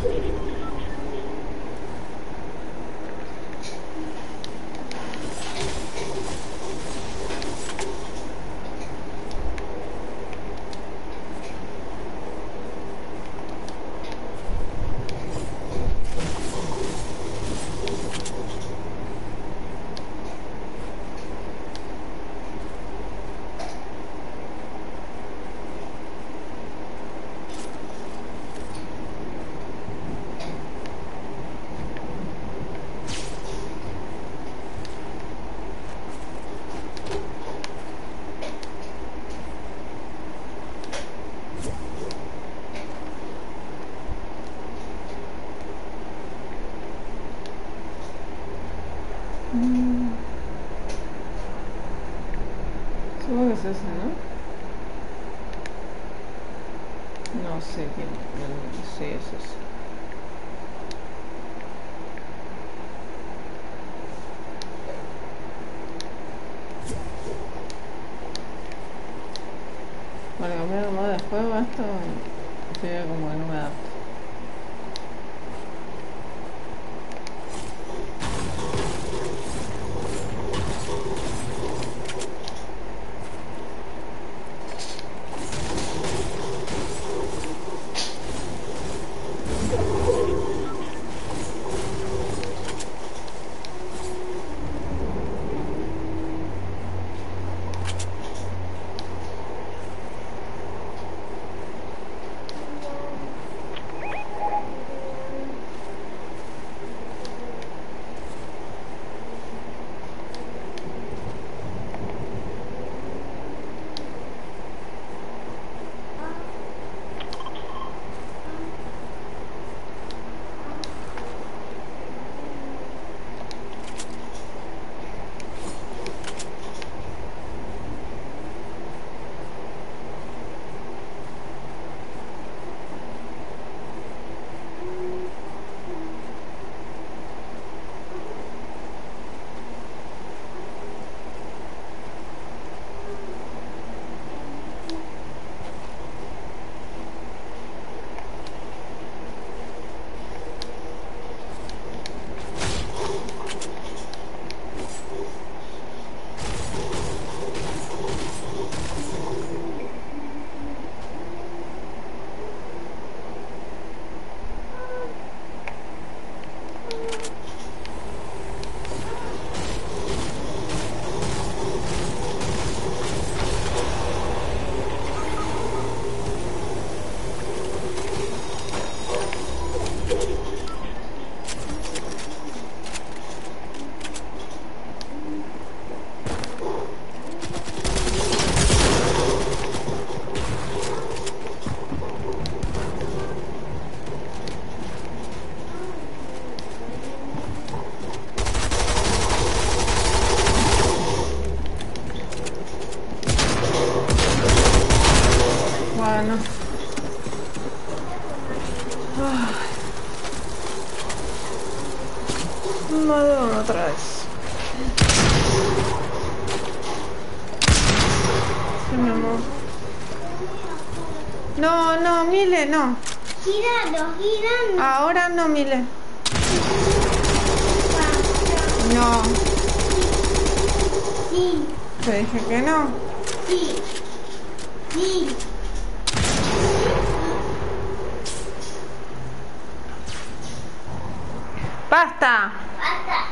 Supongo que es ese, ¿no? No sé quién. Sí, es ese. Bueno, cambiar el modo de juego, esto sería como que no me adapto. Bueno. Modo otra vez. Sí, mi amor. No, no, Mile, no. Girando, girando. Ahora no, Mile. No. Sí, Te dije que no. sí, sí. ¡Basta! Basta.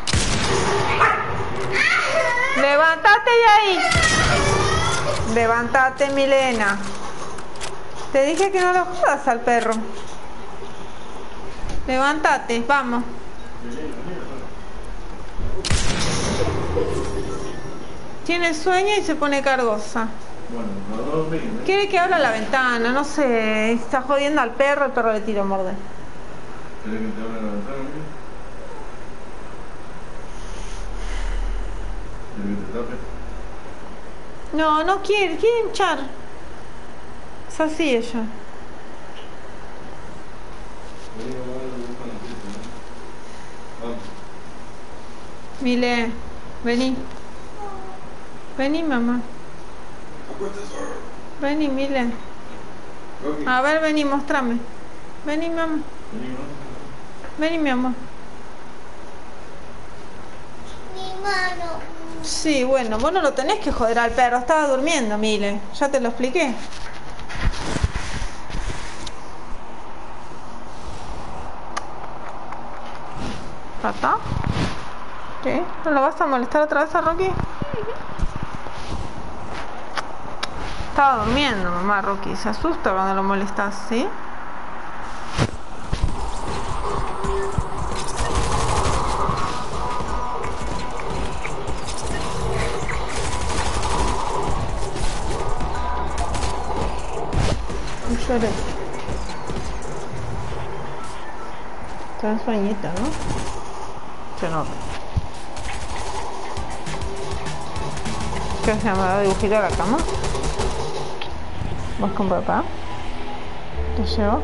¡Levántate de ahí! ¡Levántate, Milena! Te dije que no lo jodas al perro. Levántate, vamos. Tiene sueño y se pone cargosa. Bueno, no dormí, ¿eh? Quiere que abra la ventana, no sé. Está jodiendo al perro, el perro le tira a morder. ¿Querés que te abra la ventana, amigo? ¿Querés que te tape? No, no quiere, quiere hinchar. Es así ella. Vení, vamos a ver dónde están las piezas, ¿no? Vamos. Mile, vení. Vení, mamá. Acuérdate. Vení, Mile. Rocky. A ver, vení, mostrame. Vení, mi amor. Vení, ¿no? Vení, mi amor. Mi mano. Sí, bueno, vos no lo tenés que joder al perro. Estaba durmiendo, Mile. Ya te lo expliqué. ¿Papá? ¿Qué? ¿No lo vas a molestar otra vez a Rocky? Estaba durmiendo, mamá. Rocky se asusta cuando lo molestas, ¿sí? No llores. Está en sueñito, ¿no? Se nota. ¿Qué se llama? ¿Dibujito a la cama? ¿Vas con papá? ¿Te llevo?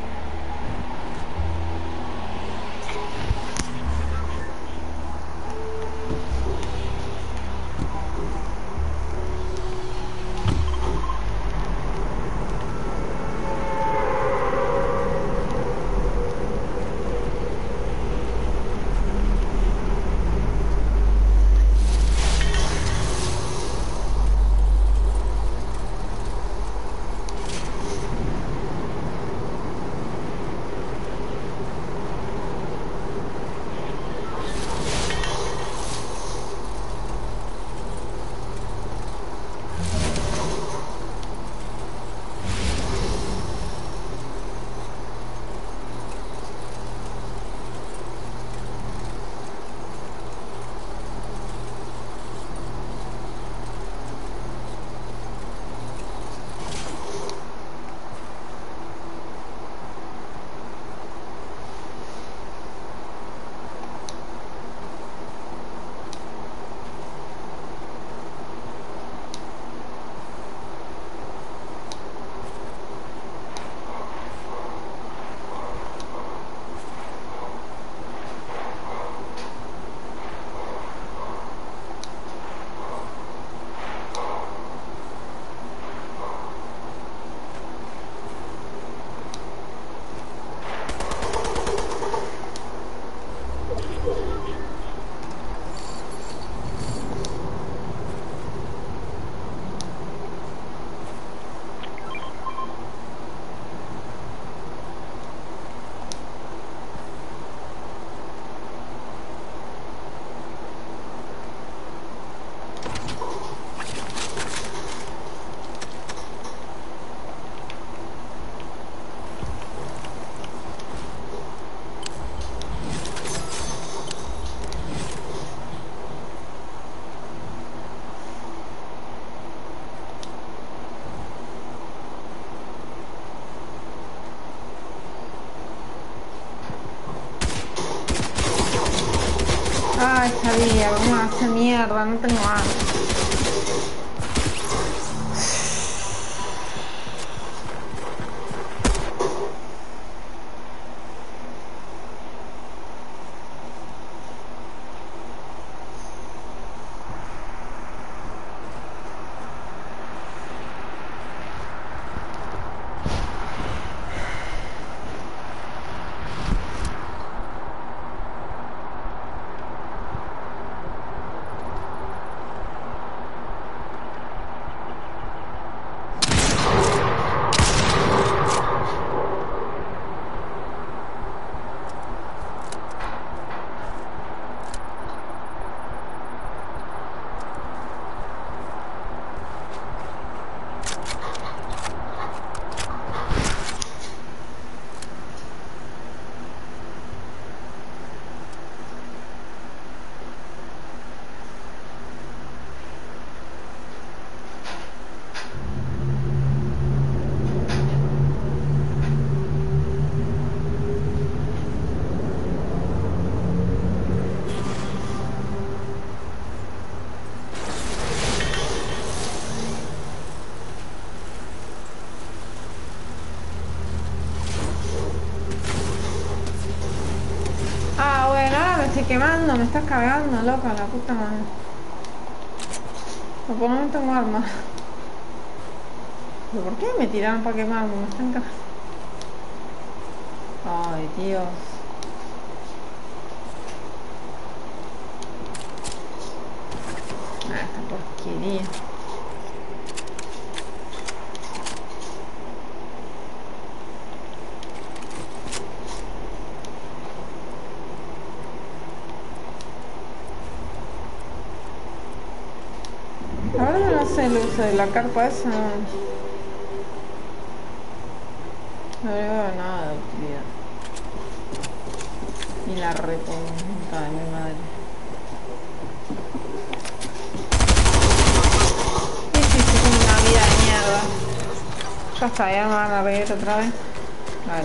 Ay, sabía, vamos a hacer mierda, no tengo más. Quemando, me estás cagando, loca, la puta madre. Por lo menos tengo armas. ¿Pero por qué me tiraron para quemarme? Me están cagando. Ay, Dios. Ah, esta porquería. La verdad no sé el uso de la carpa esa. No, no le veo nada de utilidad. Y la repunta de mi madre. Sí, sí, sí, como una vida de mierda. Ya está, ya me van a reír otra vez. Vale.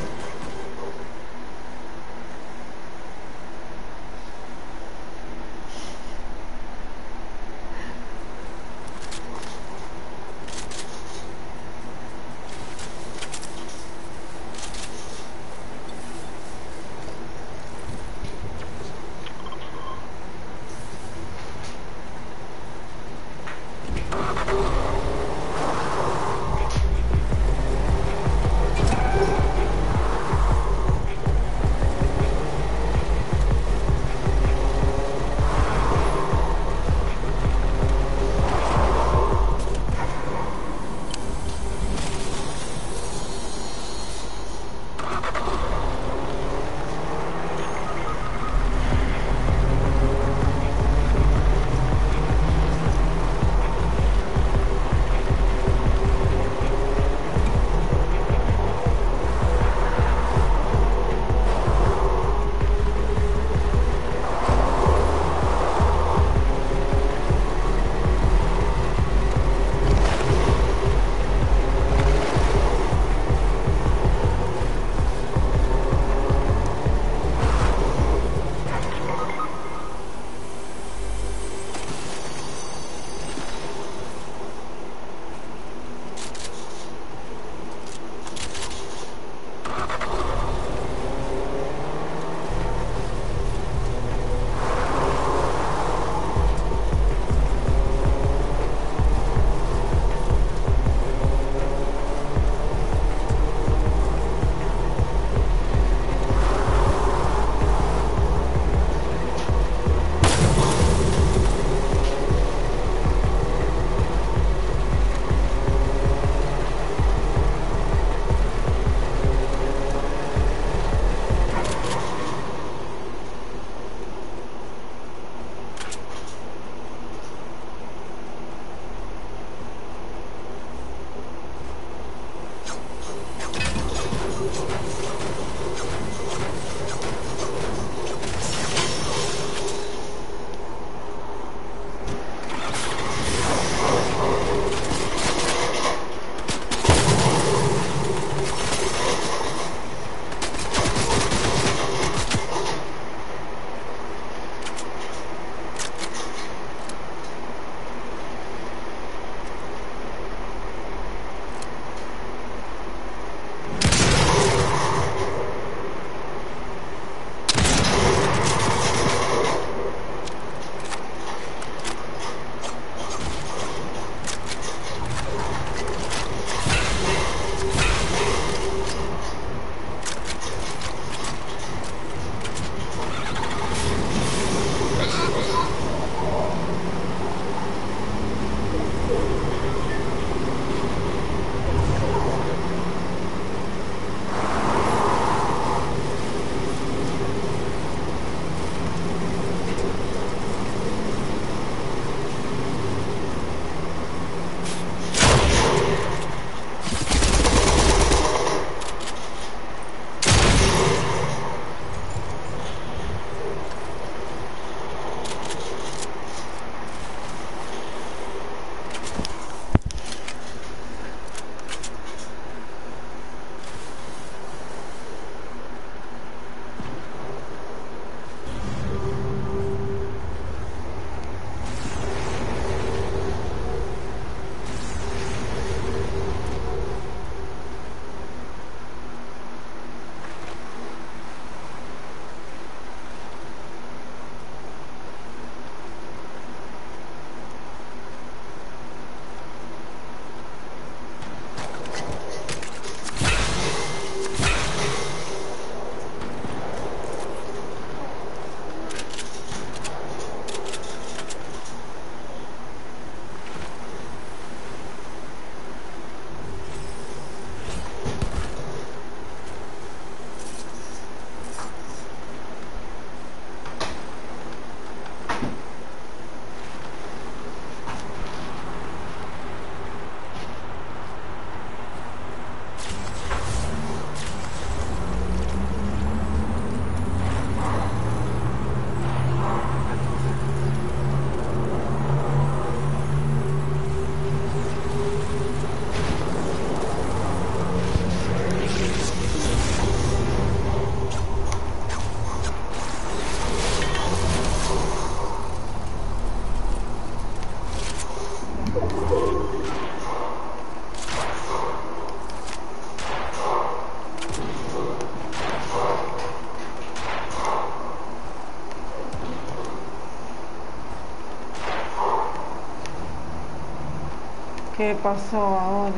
¿Qué pasó ahora?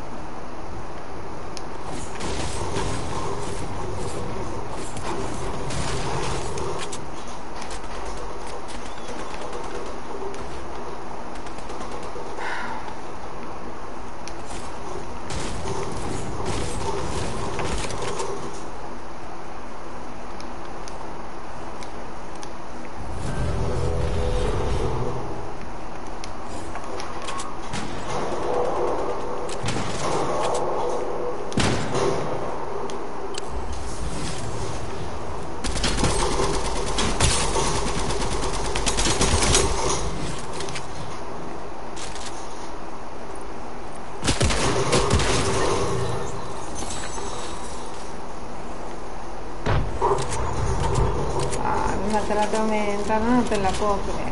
Ah, me mata la tormenta, no te la puedo creer.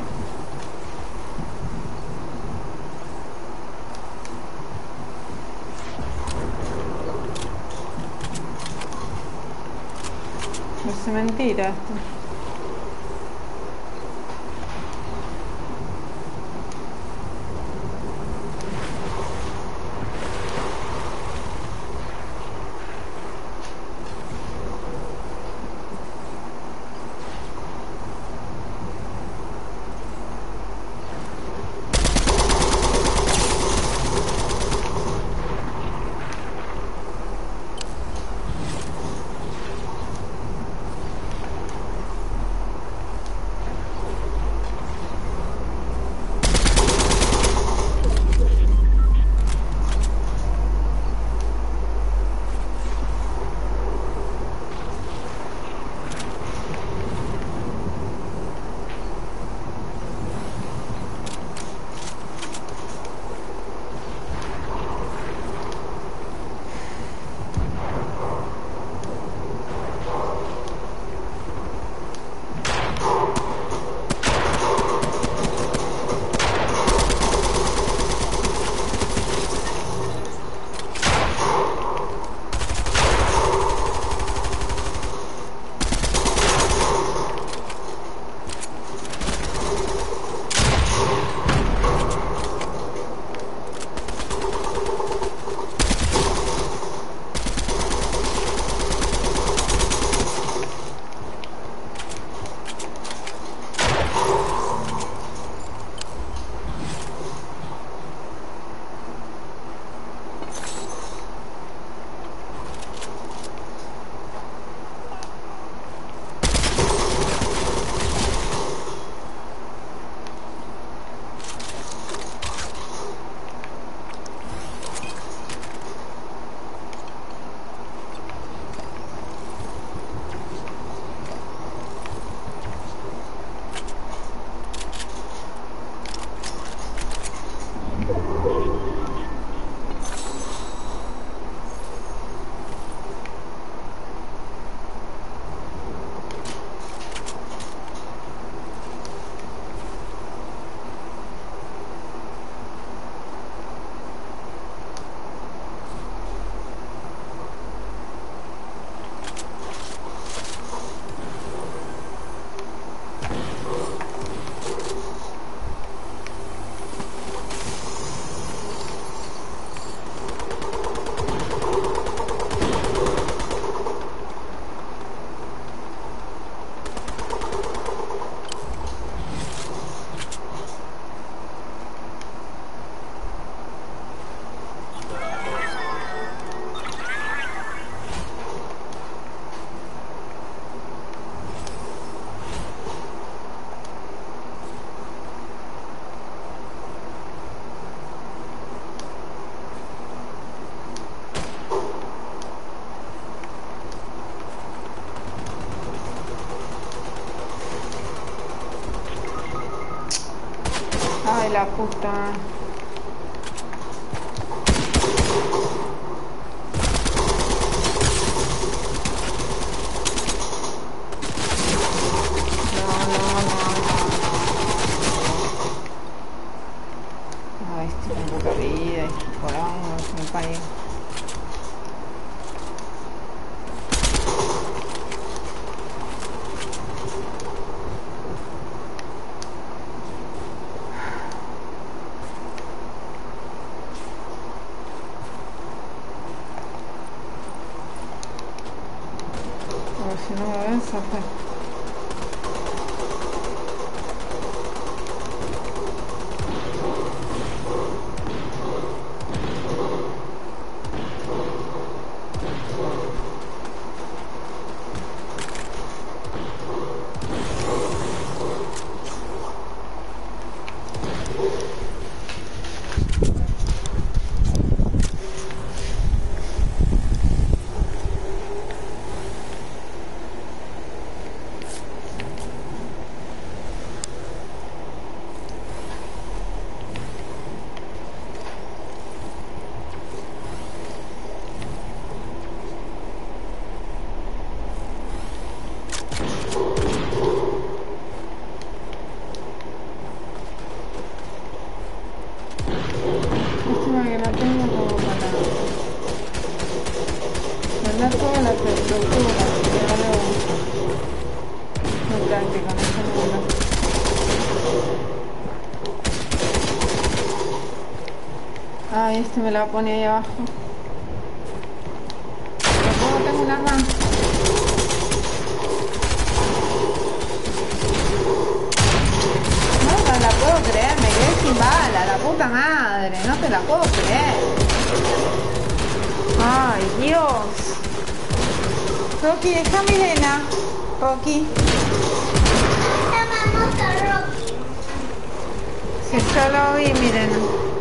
Es mentira esto. Ay, la puta. No, no, no, no, no. Ay, estoy con poca vida, estoy porongo, se me cae. No, eso fue. Lástima que no tengo como para vender toda la estructura, porque ahora muy práctico, no sé nada. Ay, este me la pone ahí abajo. Tampoco tengo un arma. No, no la puedo creer, me quedé sin bala, la puta madre, no te la puedo creer. Ay, Dios. Rocky, deja a mi nena. Rocky. Llamamos a Rocky. Si yo lo vi, mi nena.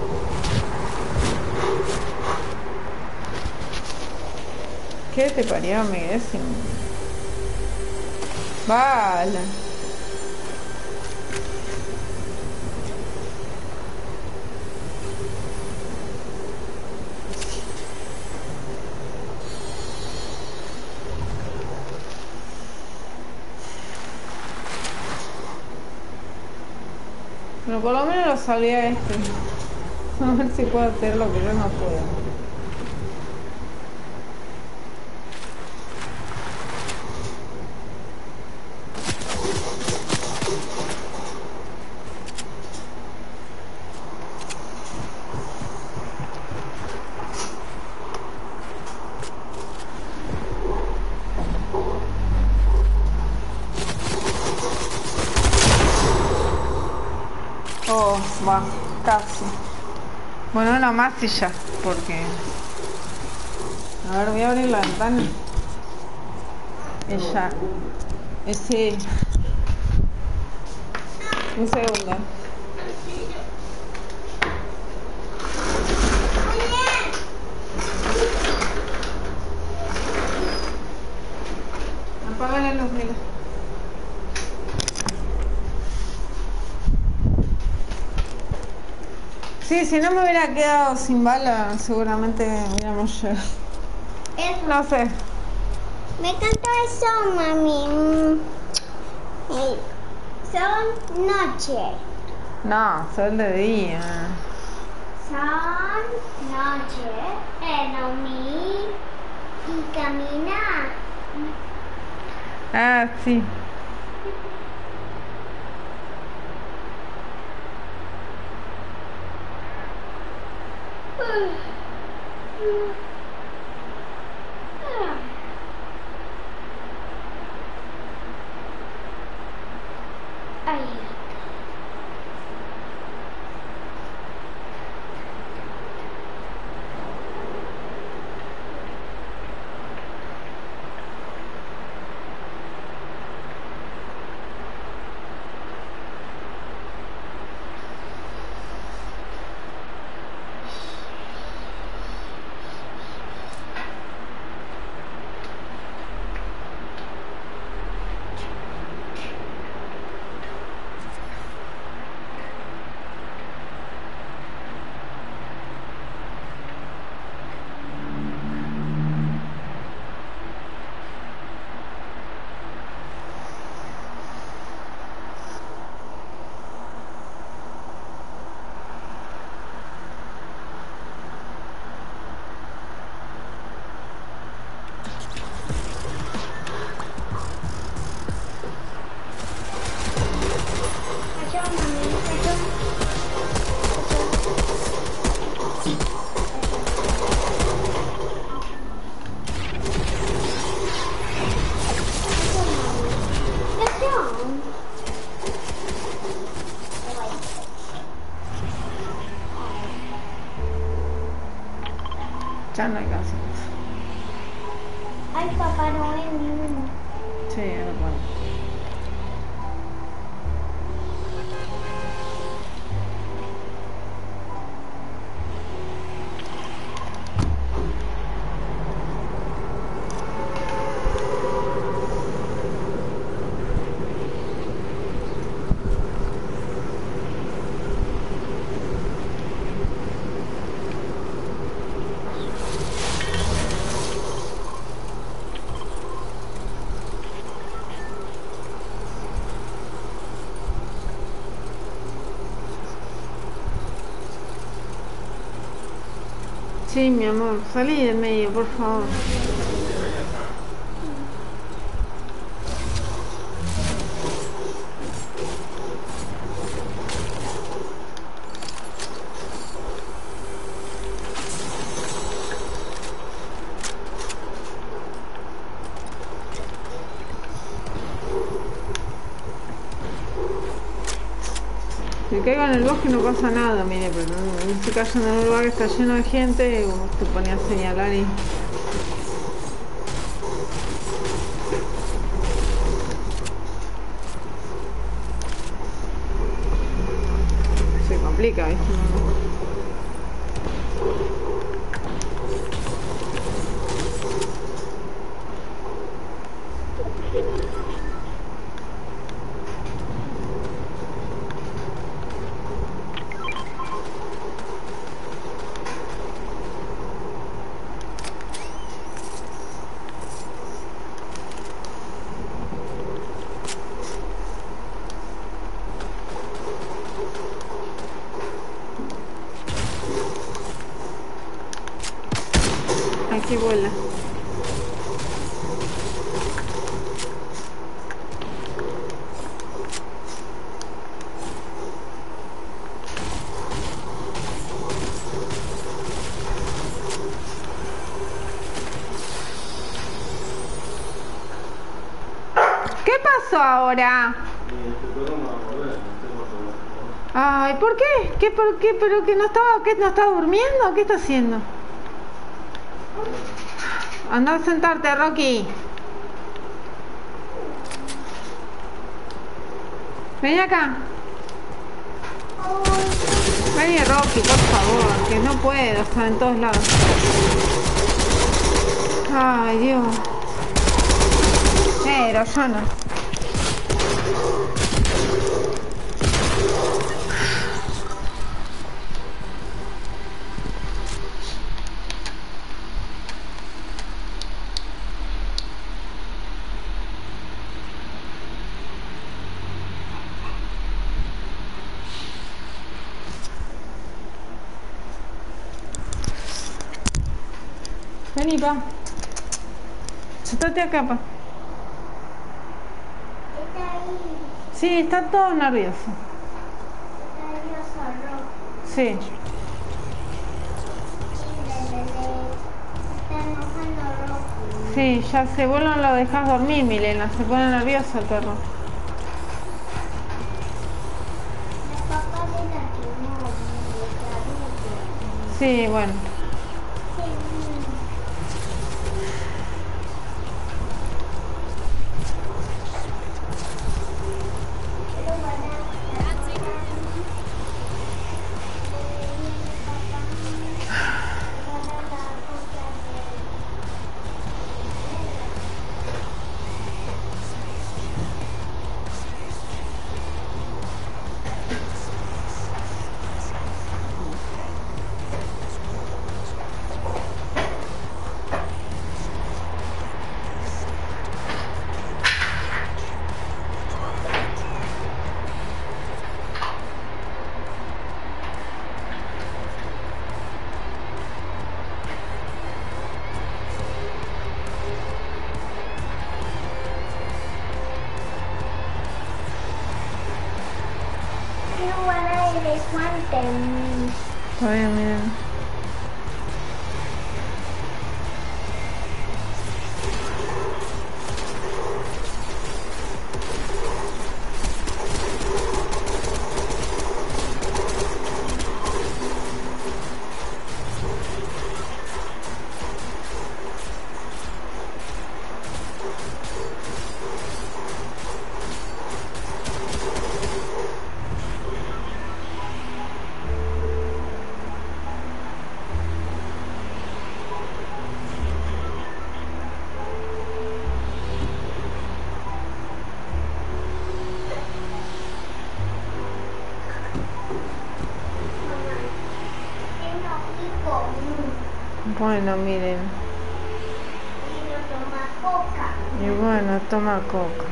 ¿Qué te parió? Me quedé sin bala. Pero por lo menos lo salí a este. A ver si puedo hacer lo que yo no puedo. Oh, va, casi. Bueno, una más y ya, porque... A ver, voy a abrir la ventana. Ella... Ese... Un segundo. Apaga la luz, mira. Sí, si no me hubiera quedado sin bala, seguramente hubiéramos llegado. Eso. No sé. Me encanta eso, mami. Mm. Eh, Son noche. No, sol de día. Son noche. En dormir y caminar. Ah, sí. Ay. Ya no hay casi. Ay, Papá Noel, ni uno. Sí, ahora puedo. Sí, mi amor, salí del medio, por favor. Si caigo en el bosque no pasa nada, mire, pero no se cayendo en un lugar que está lleno de gente, vos te ponías a señalar y... se complica, ¿viste? Aquí vuela. ¿Qué pasó ahora? Y este perro no va a volver, no sé cuánto va a volver. Ay, ¿por qué? ¿Qué, por qué? ¿Pero que no estaba, qué, no estaba durmiendo? ¿Qué está haciendo? Anda a sentarte, Rocky. Vení acá. Vení, Rocky, por favor, que no puedo estar en todos lados. Ay, Dios. Pero yo no. Vení, pa. Sentate acá, pa. Está ahí. Sí, está todo nervioso. Está nervioso, Rocky. Sí. Le, le, le. Está enojando Rocky. Sí, ya sé. Vos no lo dejás dormir, Milena. Se pone nervioso el perro. El papá le lastimó, le clavó. Sí, bueno. Sí. Pero para, quiero guardar el elefante. Está bien, Milena. Bueno, miren. Y yo toma coca. Y bueno, toma coca.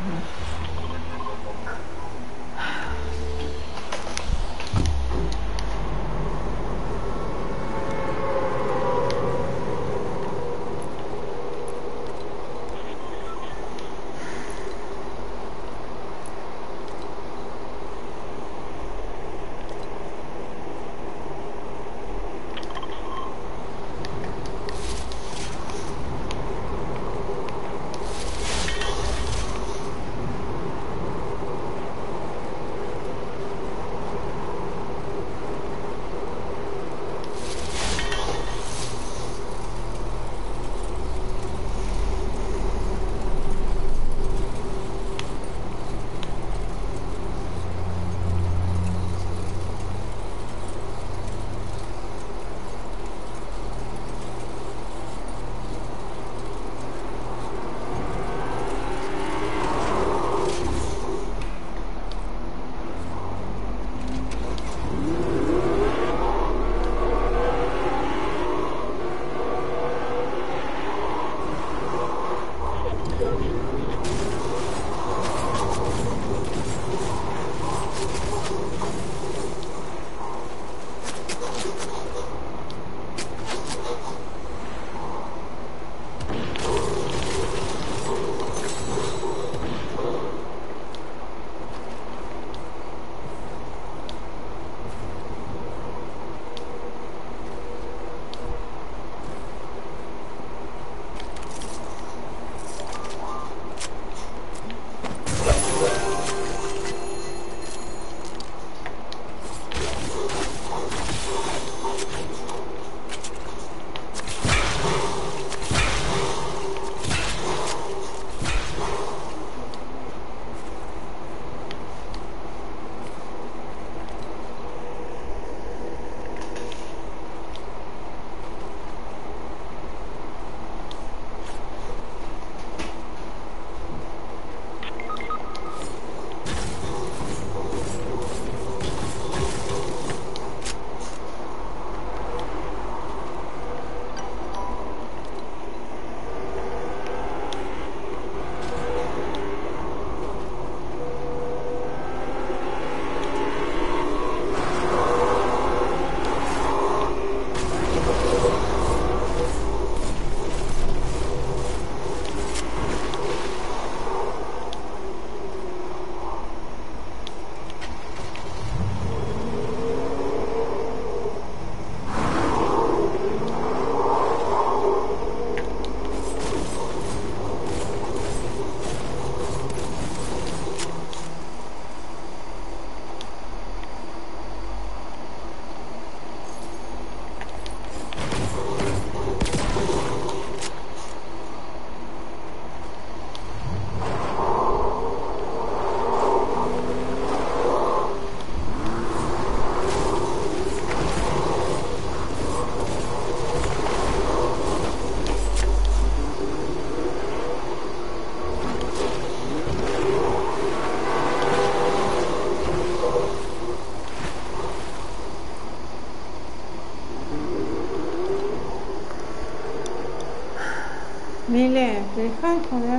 Mile, ¿te dejas de joder?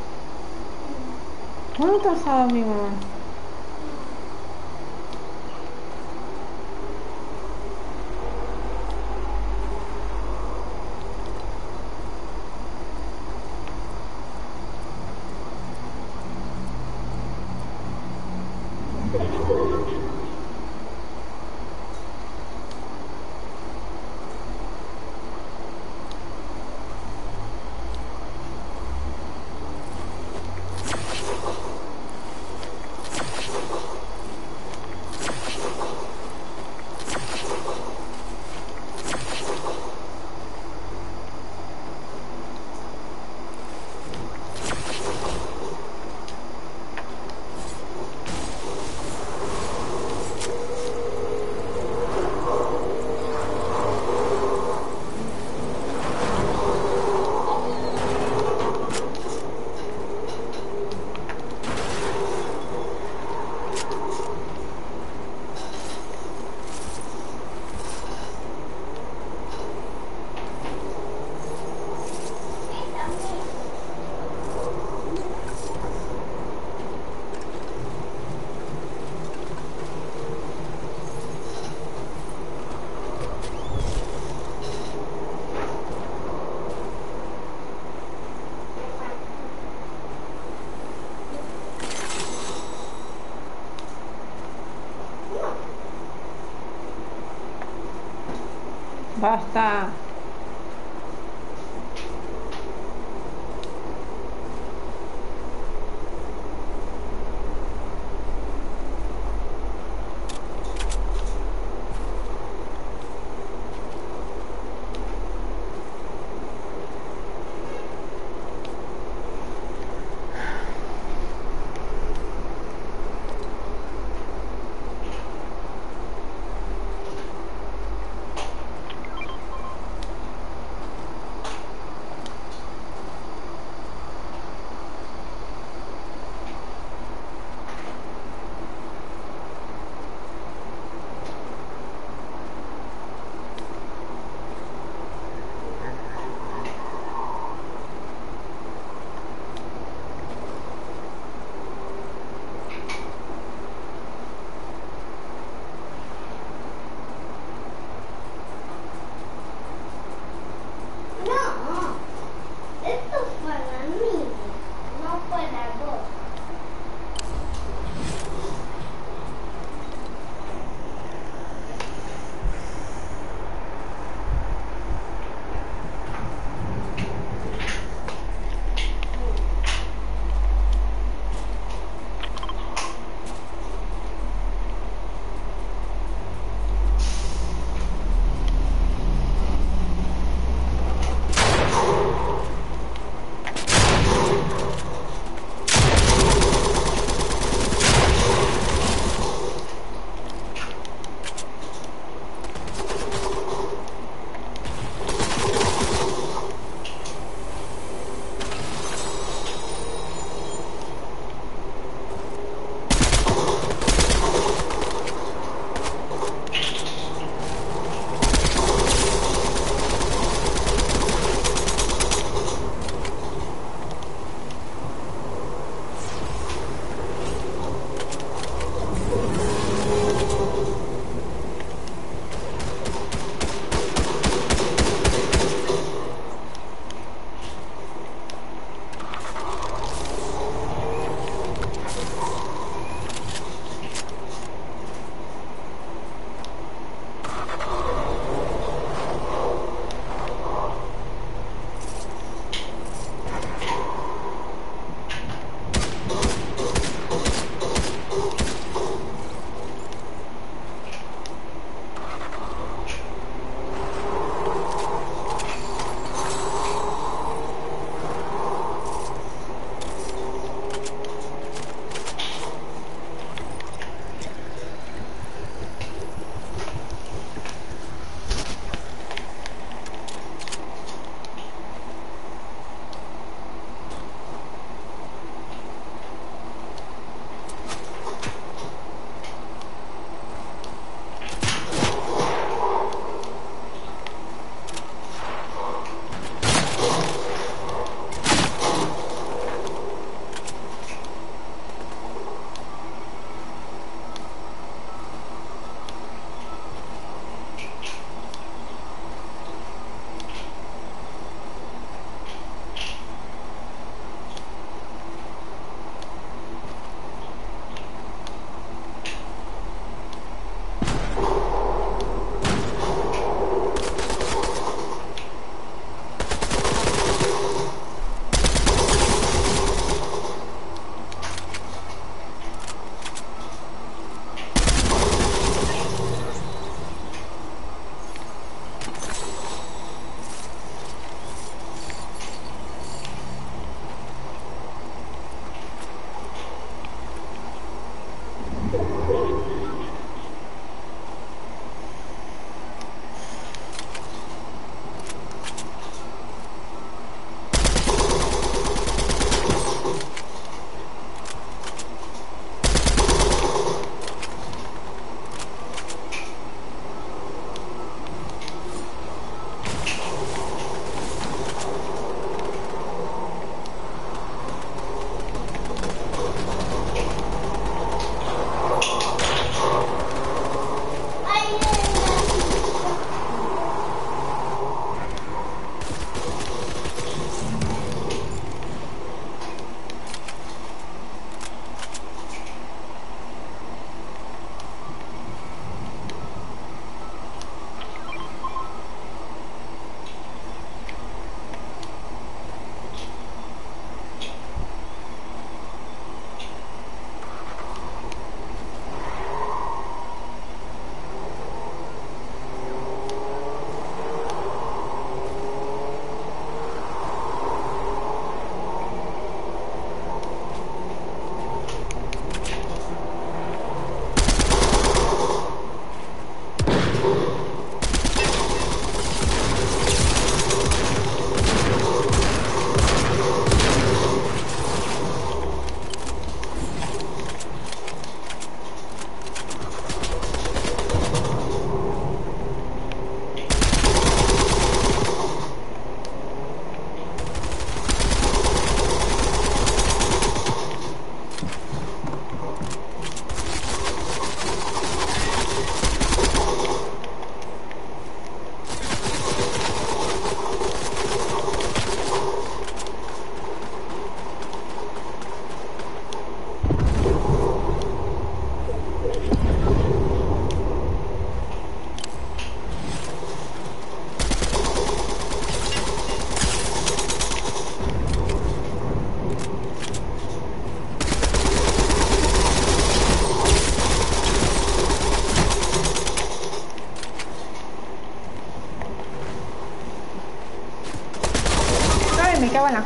¿Cuándo te has dado mi mamá? Basta.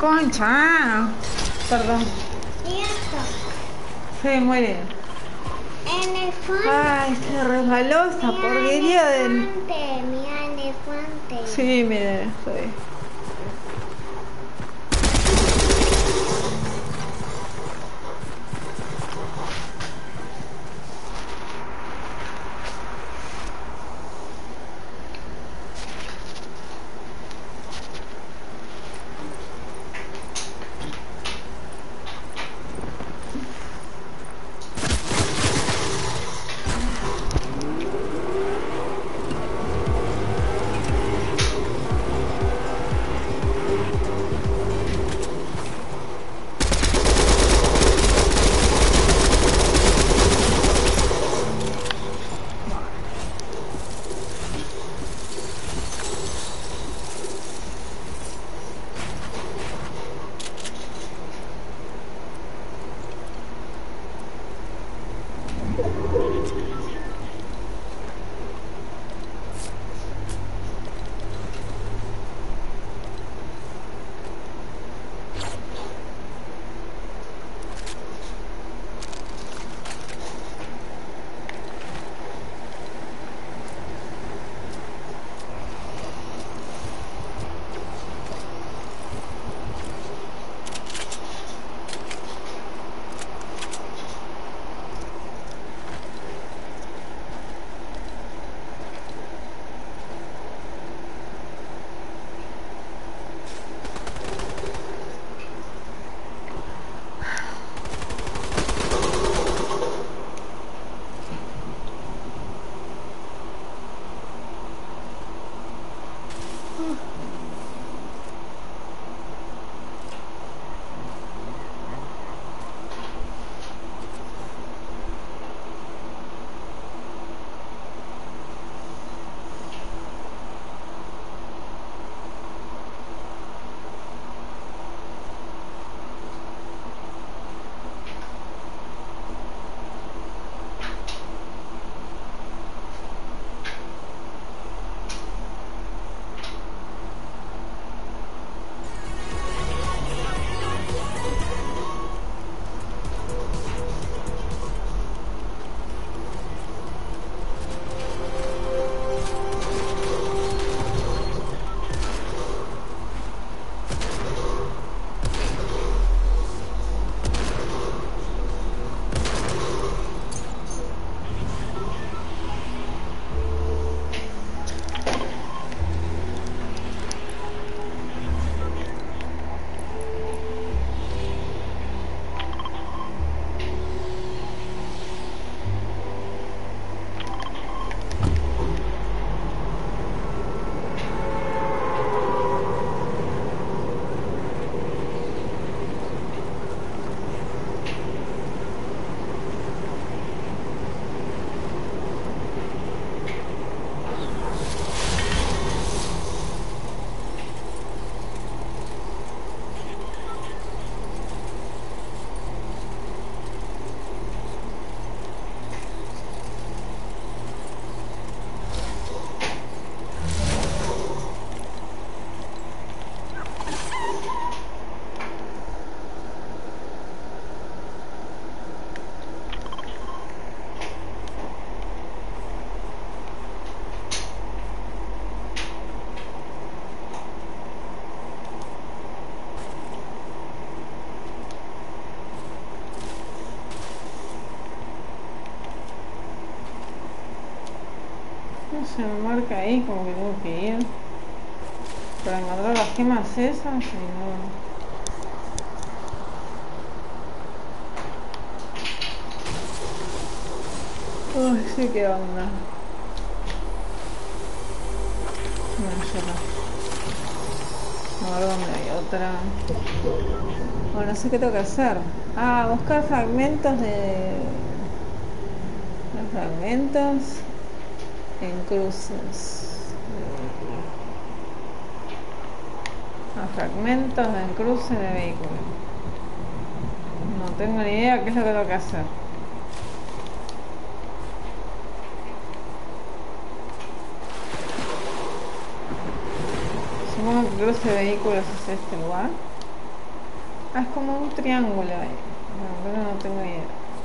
concha. Perdón. Y esto. Sí, muy bien. En el fondo. Ay, se resbaló esa porquería del... elefante, mira elefante. Sí, mire, estoy. Se me marca ahí como que tengo que ir para encontrar las gemas esas y no. Uy, sí, qué onda. No, ya no. A ver dónde hay otra. Bueno, no sé qué tengo que hacer. Ah, buscar fragmentos de... Los fragmentos en cruces. Ah, fragmentos en cruce de vehículo. No tengo ni idea qué es lo que tengo que hacer. Supongo que cruce de vehículos es este lugar. Ah, es como un triángulo ahí. No, pero no tengo idea.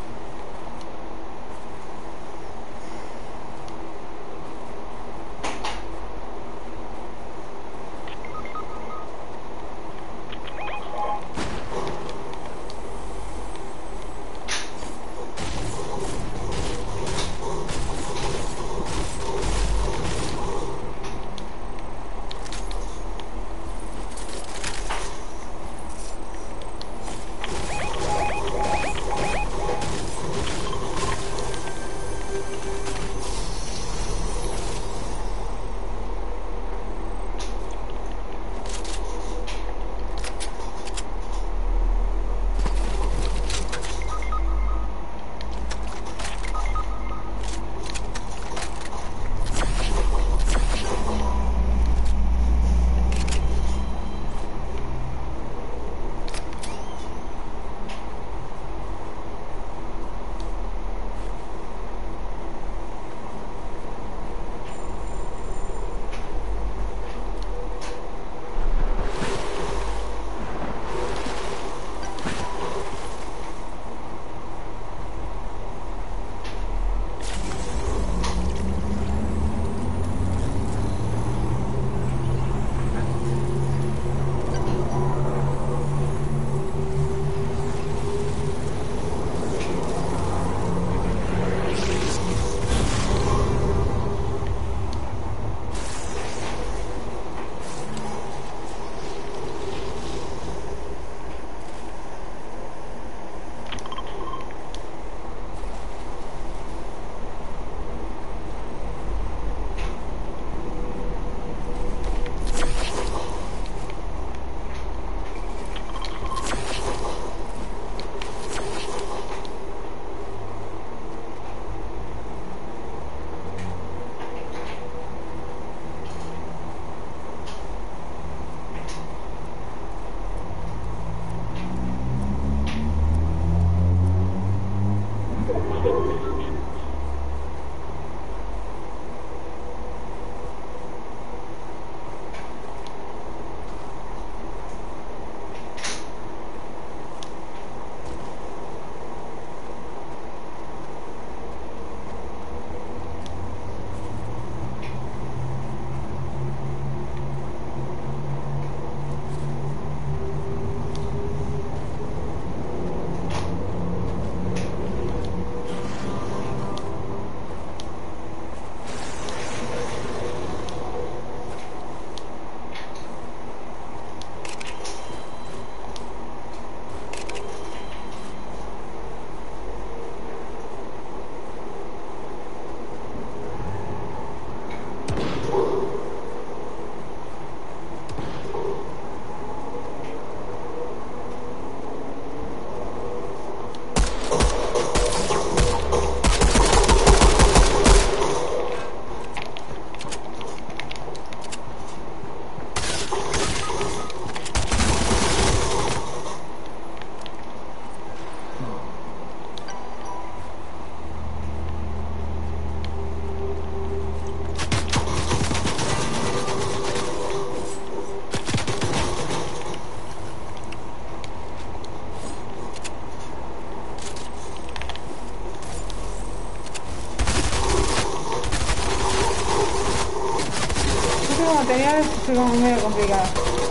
Materiales es como medio complicado.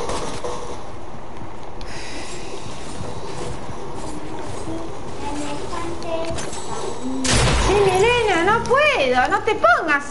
Sí, Milena, no puedo, no te pongas.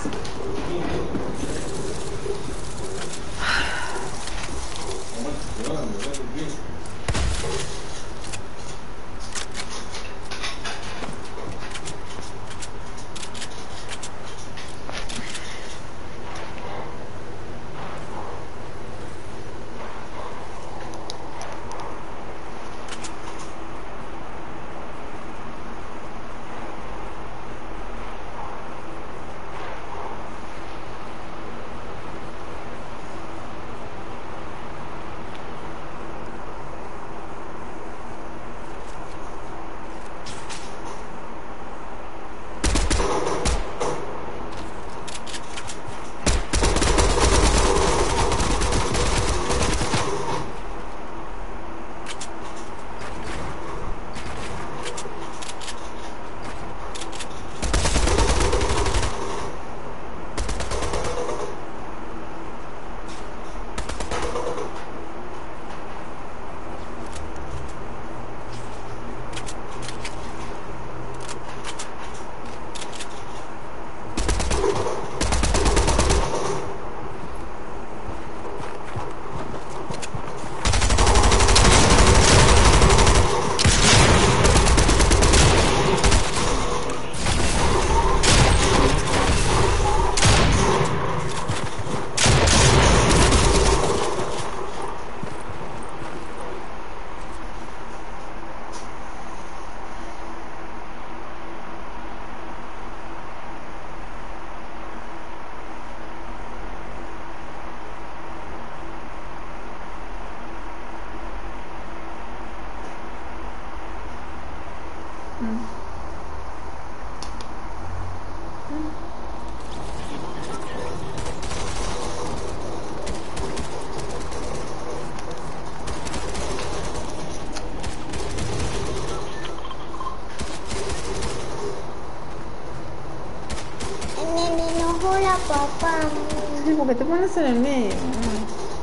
Me enojó la papá. Sí, porque te pones en el medio. ¿No?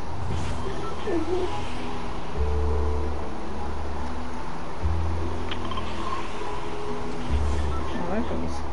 A ver qué hizo.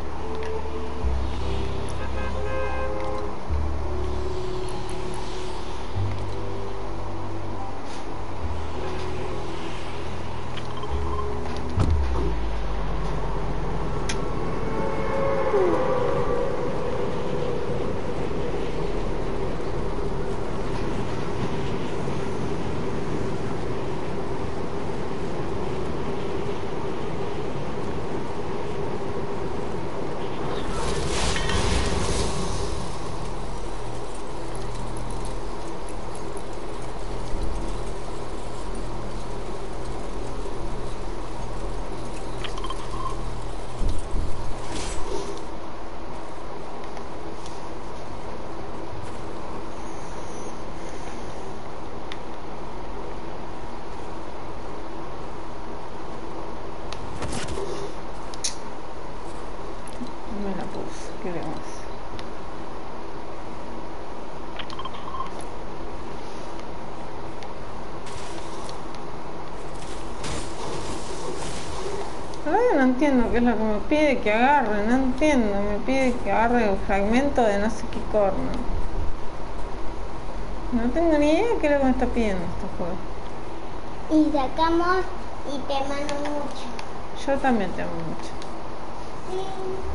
Me la puse, ¿qué le vamos a hacer? La verdad no entiendo qué es lo que me pide que agarre, no entiendo, me pide que agarre el fragmento de no sé qué corno. No tengo ni idea qué es lo que me está pidiendo este juego. Y sacamos y te mando mucho. Yo también te amo mucho. Sí,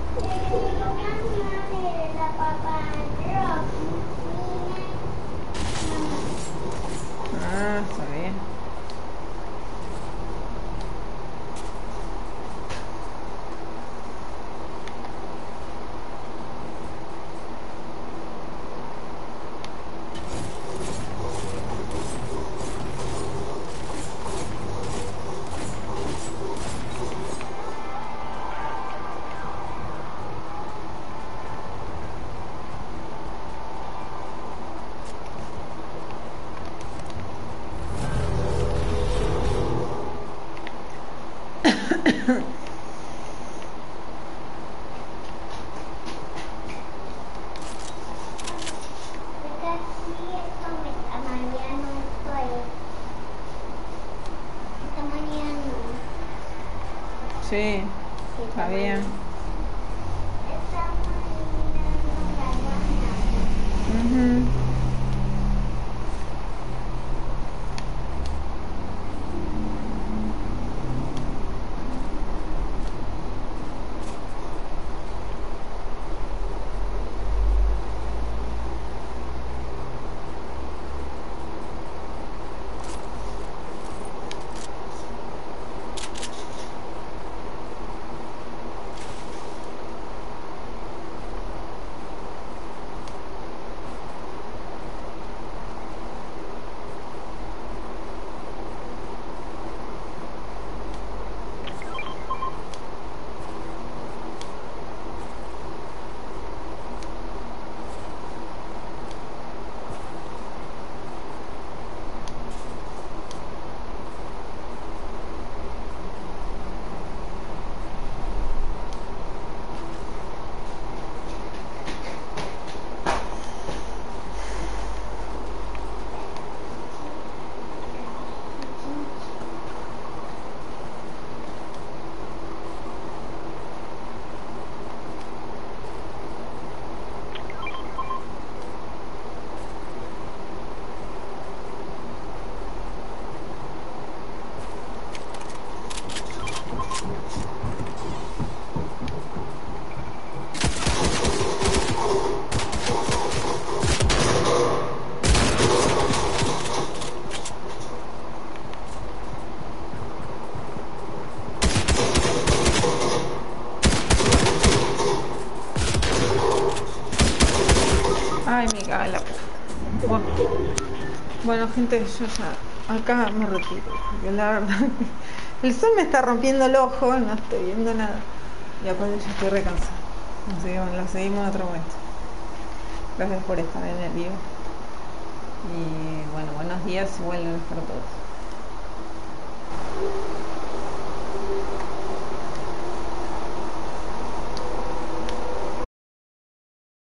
de la papá Rocky. Ah, está bien. Sí, está bien. Ujú. Ay, me caga la puta. Bueno, bueno, gente, yo ya acá me retiro, porque la verdad El sol me está rompiendo el ojo, no estoy viendo nada. Y aparte yo estoy recansada. Así que bueno, la seguimos en otro momento. Gracias por estar en el vivo. Y bueno, buenos días y buenas noches para todos.